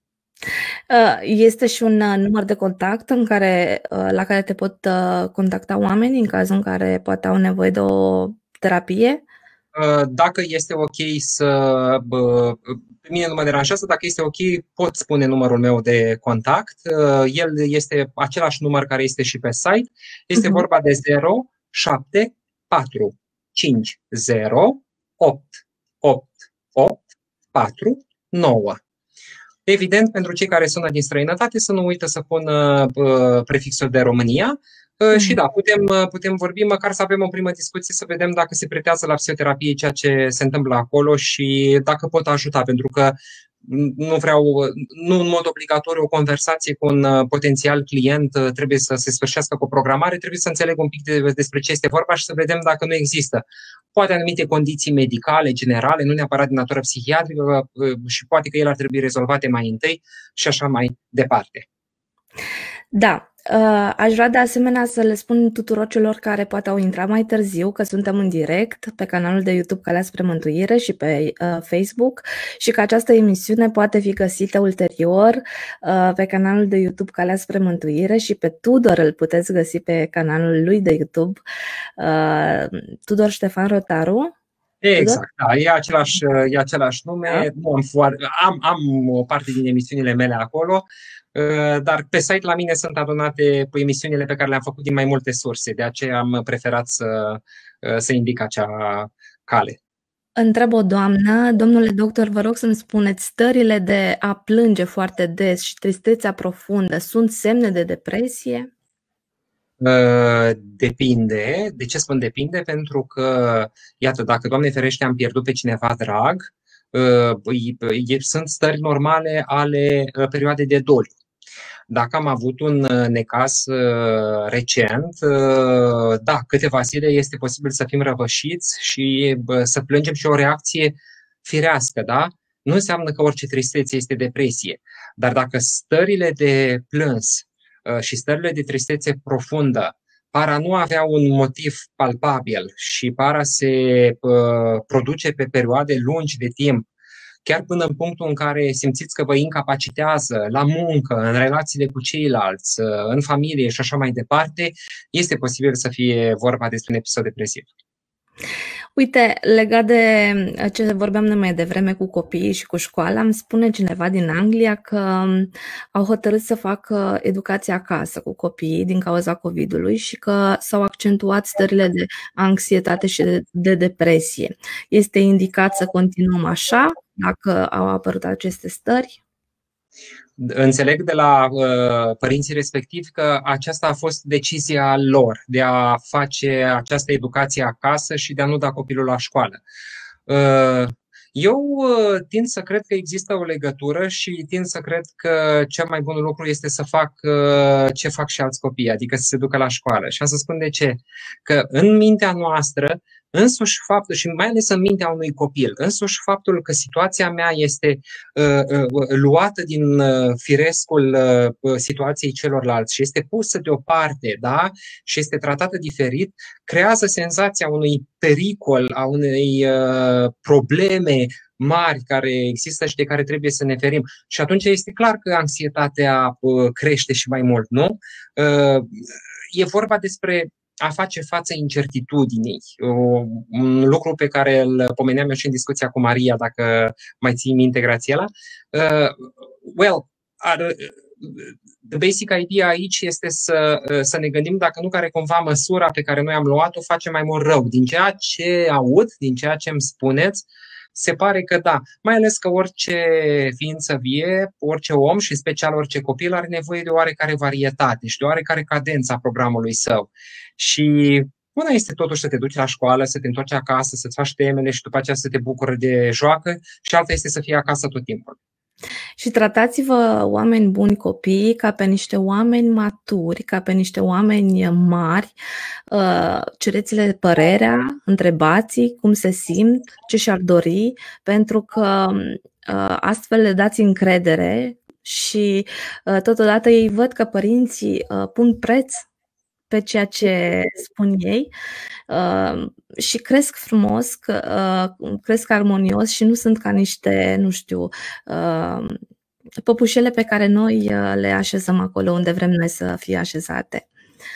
Este și un număr de contact la care te pot contacta oamenii în cazul în care poate au nevoie de o terapie? Dacă este ok pe mine nu mă deranjează, dacă este ok, pot spune numărul meu de contact. El este același număr care este și pe site. Este vorba de 07450 88849. Evident, pentru cei care sună din străinătate, să nu uită să pună prefixul de România. Și da, putem vorbi, măcar să avem o primă discuție, să vedem dacă se pretează la psihoterapie ceea ce se întâmplă acolo și dacă pot ajuta, pentru că nu în mod obligatoriu o conversație cu un potențial client trebuie să se sfârșească cu o programare, trebuie să înțeleg un pic despre ce este vorba și să vedem dacă nu există poate anumite condiții medicale, generale, nu neapărat din natură psihiatrică și poate că ele ar trebui rezolvate mai întâi și așa mai departe. Da. Aș vrea de asemenea să le spun tuturor celor care poate au intrat mai târziu că suntem în direct pe canalul de YouTube Calea spre Mântuire și pe Facebook și că această emisiune poate fi găsită ulterior pe canalul de YouTube Calea spre Mântuire și pe Tudor îl puteți găsi pe canalul lui de YouTube, Tudor Ștefan Rotaru. Exact, da, e același nume. Da? Nu am o parte din emisiunile mele acolo, dar pe site la mine sunt adunate emisiunile pe care le-am făcut din mai multe surse, de aceea am preferat să indic acea cale. Întreb o doamnă, domnule doctor, vă rog să-mi spuneți, stările de a plânge foarte des și tristețea profundă sunt semne de depresie? Depinde. De ce spun depinde? Pentru că, iată, dacă, Doamne ferește, am pierdut pe cineva drag, sunt stări normale ale perioadei de doliu. Dacă am avut un necaz recent, da, câteva zile este posibil să fim răvășiți și să plângem și o reacție firească, da? Nu înseamnă că orice tristețe este depresie, dar dacă stările de plâns și stările de tristețe profundă par a nu avea un motiv palpabil și par a se produce pe perioade lungi de timp, chiar până în punctul în care simțiți că vă incapacitează la muncă, în relațiile cu ceilalți, în familie și așa mai departe, este posibil să fie vorba despre un episod depresiv. Uite, legat de ce vorbeam noi mai devreme cu copiii și cu școala, îmi spune cineva din Anglia că au hotărât să facă educație acasă cu copiii din cauza COVID-ului și că s-au accentuat stările de anxietate și de depresie. Este indicat să continuăm așa dacă au apărut aceste stări? Înțeleg de la părinții respectivi că aceasta a fost decizia lor de a face această educație acasă și de a nu da copilul la școală. Eu tind să cred că există o legătură și tind să cred că cel mai bun lucru este să fac ce fac și alți copii, adică să se ducă la școală. Și am să spun de ce. Că în mintea noastră, însuși faptul, și mai ales în mintea unui copil, însuși faptul că situația mea este luată din firescul situației celorlalți și este pusă deoparte, da? Și este tratată diferit, creează senzația unui pericol, a unei probleme mari care există și de care trebuie să ne ferim. Și atunci este clar că anxietatea crește și mai mult, nu? E vorba despre a face față incertitudinii. Un lucru pe care îl pomeneam eu și în discuția cu Maria, dacă mai ții minte, Grațiela. The basic idea aici este să ne gândim dacă nu care cumva măsura pe care noi am luat-o face mai mult rău. Din ceea ce aud, din ceea ce îmi spuneți, se pare că da, mai ales că orice ființă vie, orice om și în special orice copil are nevoie de oarecare varietate și de oarecare cadență a programului său. Și una este totuși să te duci la școală, să te întorci acasă, să-ți faci temele și după aceea să te bucuri de joacă și alta este să fii acasă tot timpul. Și tratați-vă oameni buni, copii, ca pe niște oameni maturi, ca pe niște oameni mari, cereți-le părerea, întrebați cum se simt, ce și-ar dori, pentru că astfel le dați încredere și totodată ei văd că părinții pun preț pe ceea ce spun ei și cresc frumos, cresc armonios și nu sunt ca niște, nu știu, păpușele pe care noi le așezăm acolo unde vrem noi să fie așezate.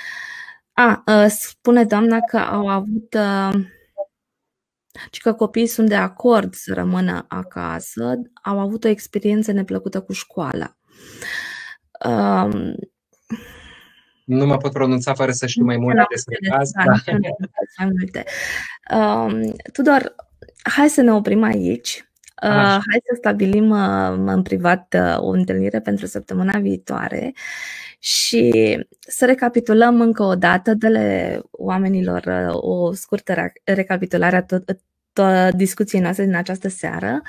Spune doamna că au avut și că copiii sunt de acord să rămână acasă, au avut o experiență neplăcută cu școala. Nu mă pot pronunța fără să știu mai multe despre asta. Tudor, hai să ne oprim aici. Hai să stabilim în privat o întâlnire pentru săptămâna viitoare și să recapitulăm încă o dată de oamenilor o scurtă recapitulare a discuției noastre din această seară.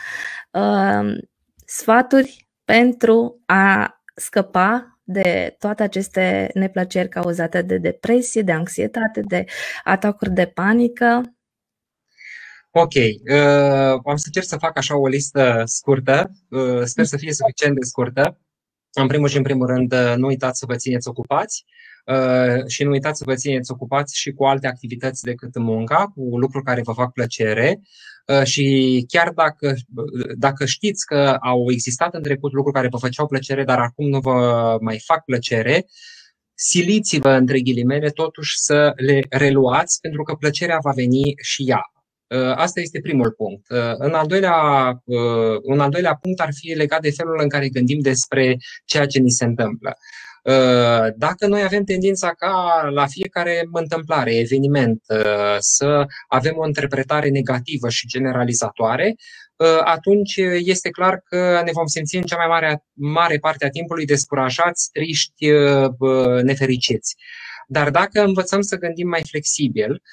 Sfaturi pentru a scăpa de toate aceste neplăceri cauzate de depresie, de anxietate, de atacuri de panică. Ok, am să încerc să fac așa o listă scurtă, sper să fie suficient de scurtă. În primul și în primul rând, nu uitați să vă țineți ocupați și nu uitați să vă țineți ocupați și cu alte activități decât munca, cu lucruri care vă fac plăcere. Și chiar dacă știți că au existat în trecut lucruri care vă făceau plăcere, dar acum nu vă mai fac plăcere, siliți-vă, între ghilimele, totuși să le reluați, pentru că plăcerea va veni și ea. Asta este primul punct. Un al doilea punct ar fi legat de felul în care gândim despre ceea ce ni se întâmplă. Dacă noi avem tendința ca la fiecare întâmplare, eveniment, să avem o interpretare negativă și generalizatoare, atunci este clar că ne vom simți în cea mai mare parte a timpului descurajați, triști, nefericiți. Dar dacă învățăm să gândim mai flexibil,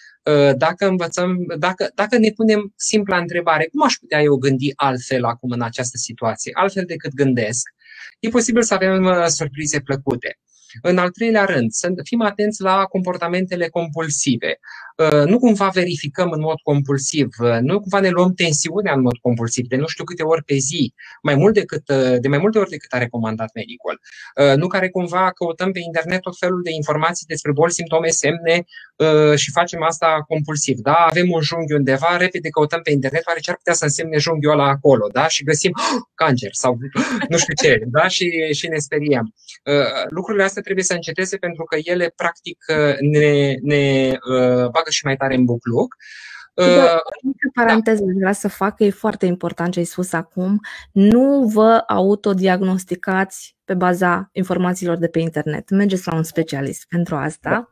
dacă ne punem simpla întrebare, cum aș putea eu gândi altfel acum în această situație, altfel decât gândesc, e posibil să avem surprize plăcute. În al treilea rând, să fim atenți la comportamentele compulsive. Nu cumva verificăm în mod compulsiv, nu cumva ne luăm tensiunea în mod compulsiv, de nu știu câte ori pe zi, de mai multe ori decât a recomandat medicul. Nu care cumva căutăm pe internet tot felul de informații despre boli, simptome, semne și facem asta compulsiv. Da? Avem un junghi undeva, repede căutăm pe internet, oare ce ar putea să însemne junghiul ăla acolo, da? Și găsim cancer sau nu știu ce, da? Și ne speriem. Lucrurile astea trebuie să înceteze, pentru că ele practic ne bagă și mai tare în bucluc. Mică paranteză vreau să fac, că e foarte important ce ai spus acum. Nu vă autodiagnosticați pe baza informațiilor de pe internet. Mergeți la un specialist pentru asta.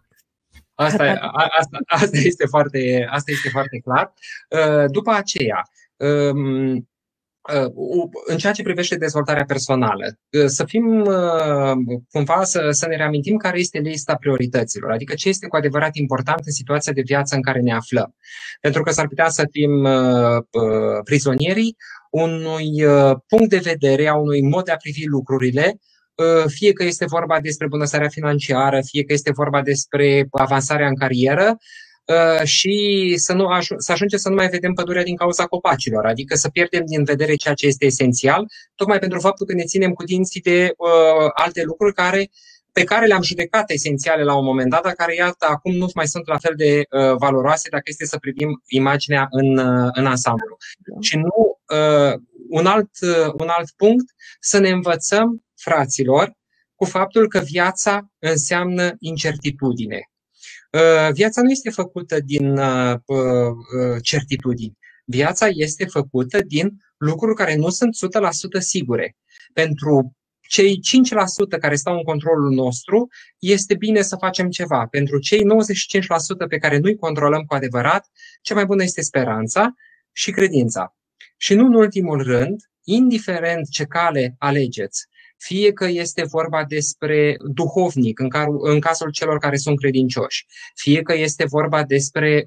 Asta este foarte clar. După aceea, în ceea ce privește dezvoltarea personală, să fim cumva să ne reamintim care este lista priorităților, adică ce este cu adevărat important în situația de viață în care ne aflăm. Pentru că s-ar putea să fim prizonierii unui punct de vedere, a unui mod de a privi lucrurile, fie că este vorba despre bunăstarea financiară, fie că este vorba despre avansarea în carieră, și să ajungem să nu mai vedem pădurea din cauza copacilor, adică să pierdem din vedere ceea ce este esențial, tocmai pentru faptul că ne ținem cu dinții de alte lucruri pe care le-am judecat esențiale la un moment dat, dar care, iată, acum nu mai sunt la fel de valoroase dacă este să privim imaginea în ansamblu. Și nu un alt punct, să ne învățăm, fraților, cu faptul că viața înseamnă incertitudine. Viața nu este făcută din certitudini. Viața este făcută din lucruri care nu sunt 100% sigure. Pentru cei 5% care stau în controlul nostru, este bine să facem ceva. Pentru cei 95% pe care nu-i controlăm cu adevărat, cea mai bună este speranța și credința. Și nu în ultimul rând, indiferent ce cale alegeți, fie că este vorba despre duhovnic, în cazul celor care sunt credincioși, fie că este vorba despre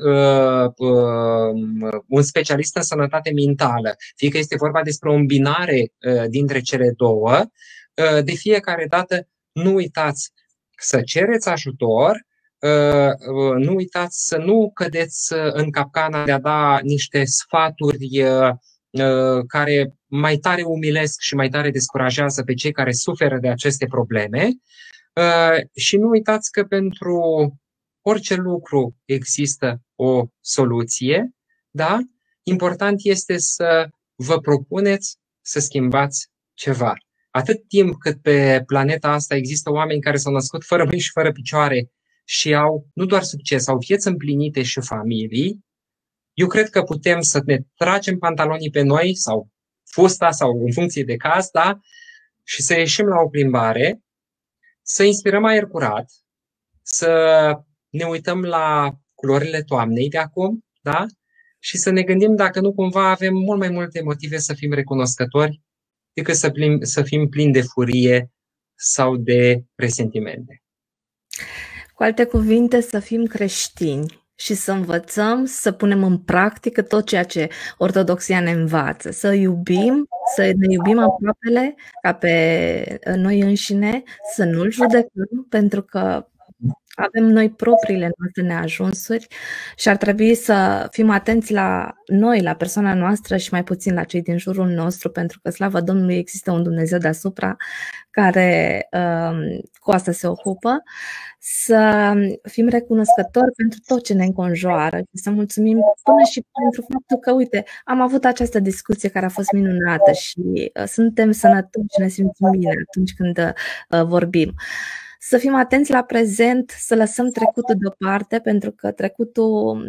un specialist în sănătate mentală, fie că este vorba despre o îmbinare dintre cele două, de fiecare dată nu uitați să cereți ajutor, nu uitați să nu cădeți în capcana de a da niște sfaturi care mai tare umilesc și mai tare descurajează pe cei care suferă de aceste probleme. Și nu uitați că pentru orice lucru există o soluție, da? Important este să vă propuneți să schimbați ceva. Atât timp cât pe planeta asta există oameni care s-au născut fără mâini și fără picioare și au nu doar succes, au vieți împlinite și familii, eu cred că putem să ne tragem pantalonii pe noi sau fusta sau în funcție de caz, da? Și să ieșim la o plimbare, să inspirăm aer curat, să ne uităm la culorile toamnei de acum, da? Și să ne gândim dacă nu cumva avem mult mai multe motive să fim recunoscători decât să fim plini de furie sau de resentimente. Cu alte cuvinte, să fim creștini și să învățăm să punem în practică tot ceea ce ortodoxia ne învață. Să ne iubim aproapele ca pe noi înșine, să nu-l judecăm, pentru că avem noi propriile noastre neajunsuri și ar trebui să fim atenți la noi, la persoana noastră și mai puțin la cei din jurul nostru, pentru că, slavă Domnului, există un Dumnezeu deasupra care cu asta se ocupă. Să fim recunoscători pentru tot ce ne înconjoară și să mulțumim până și pentru faptul că, uite, am avut această discuție care a fost minunată și suntem sănătoși și ne simțim bine atunci când vorbim. Să fim atenți la prezent, să lăsăm trecutul deoparte, pentru că trecutul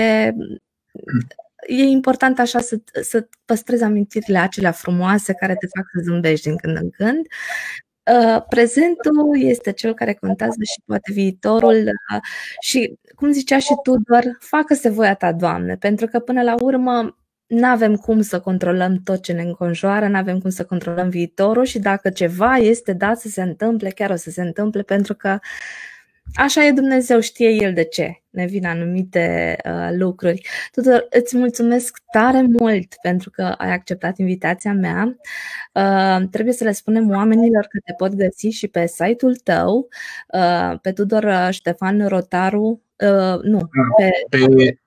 e important așa să păstrezi amintirile acelea frumoase care te fac să zâmbești din când în când. Prezentul este cel care contează și poate viitorul și, cum zicea și Tudor, facă-se voia ta, Doamne, pentru că până la urmă n-avem cum să controlăm tot ce ne înconjoară, n-avem cum să controlăm viitorul și dacă ceva este dat să se întâmple, chiar o să se întâmple, pentru că așa e Dumnezeu, știe El de ce ne vin anumite lucruri. Tudor, îți mulțumesc tare mult pentru că ai acceptat invitația mea. Trebuie să le spunem oamenilor că te pot găsi și pe site-ul tău, pe Tudor Ștefan Rotaru, pe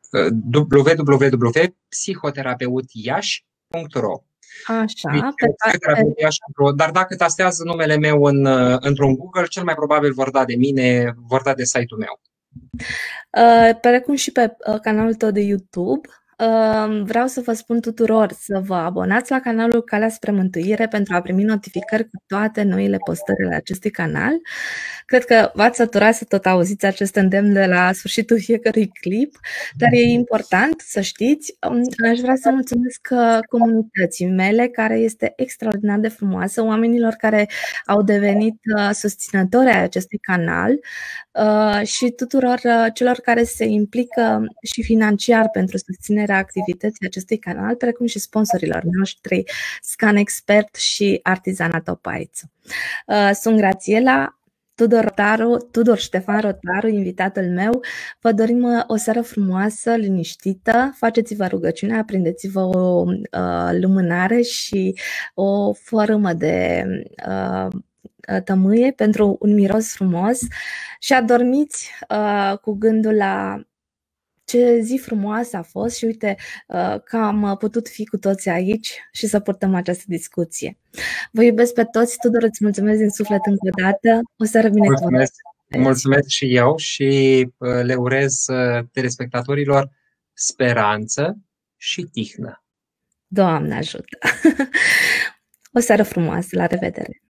www.psihoterapeutiași.ro. Așa, dar dacă tastează numele meu într-un Google, cel mai probabil vor da de mine, vor da de site-ul meu. Precum și pe canalul tău de YouTube. Vreau să vă spun tuturor să vă abonați la canalul Calea spre Mântuire pentru a primi notificări cu toate noile postări ale acestui canal. Cred că v-ați săturat să tot auziți acest îndemn de la sfârșitul fiecărui clip, dar e important să știți. Aș vrea să mulțumesc comunității mele, care este extraordinar de frumoasă, oamenilor care au devenit susținători ai acestui canal și tuturor celor care se implică și financiar pentru susținerea susținerea activității acestui canal, precum și sponsorilor noștri Scan Expert și Artizana Topaițu. Sunt Grațiela, Tudor Ștefan Rotaru, invitatul meu. Vă dorim o seară frumoasă, liniștită, faceți-vă rugăciunea, aprindeți-vă o lumânare și o fărâmă de tămâie pentru un miros frumos și adormiți cu gândul la ce zi frumoasă a fost și uite că am putut fi cu toți aici și să purtăm această discuție. Vă iubesc pe toți. Tudor, îți mulțumesc din suflet încă o dată. O seară binecuvântată. Mulțumesc și eu și le urez telespectatorilor speranță și tihnă. Doamne ajută! O seară frumoasă, la revedere!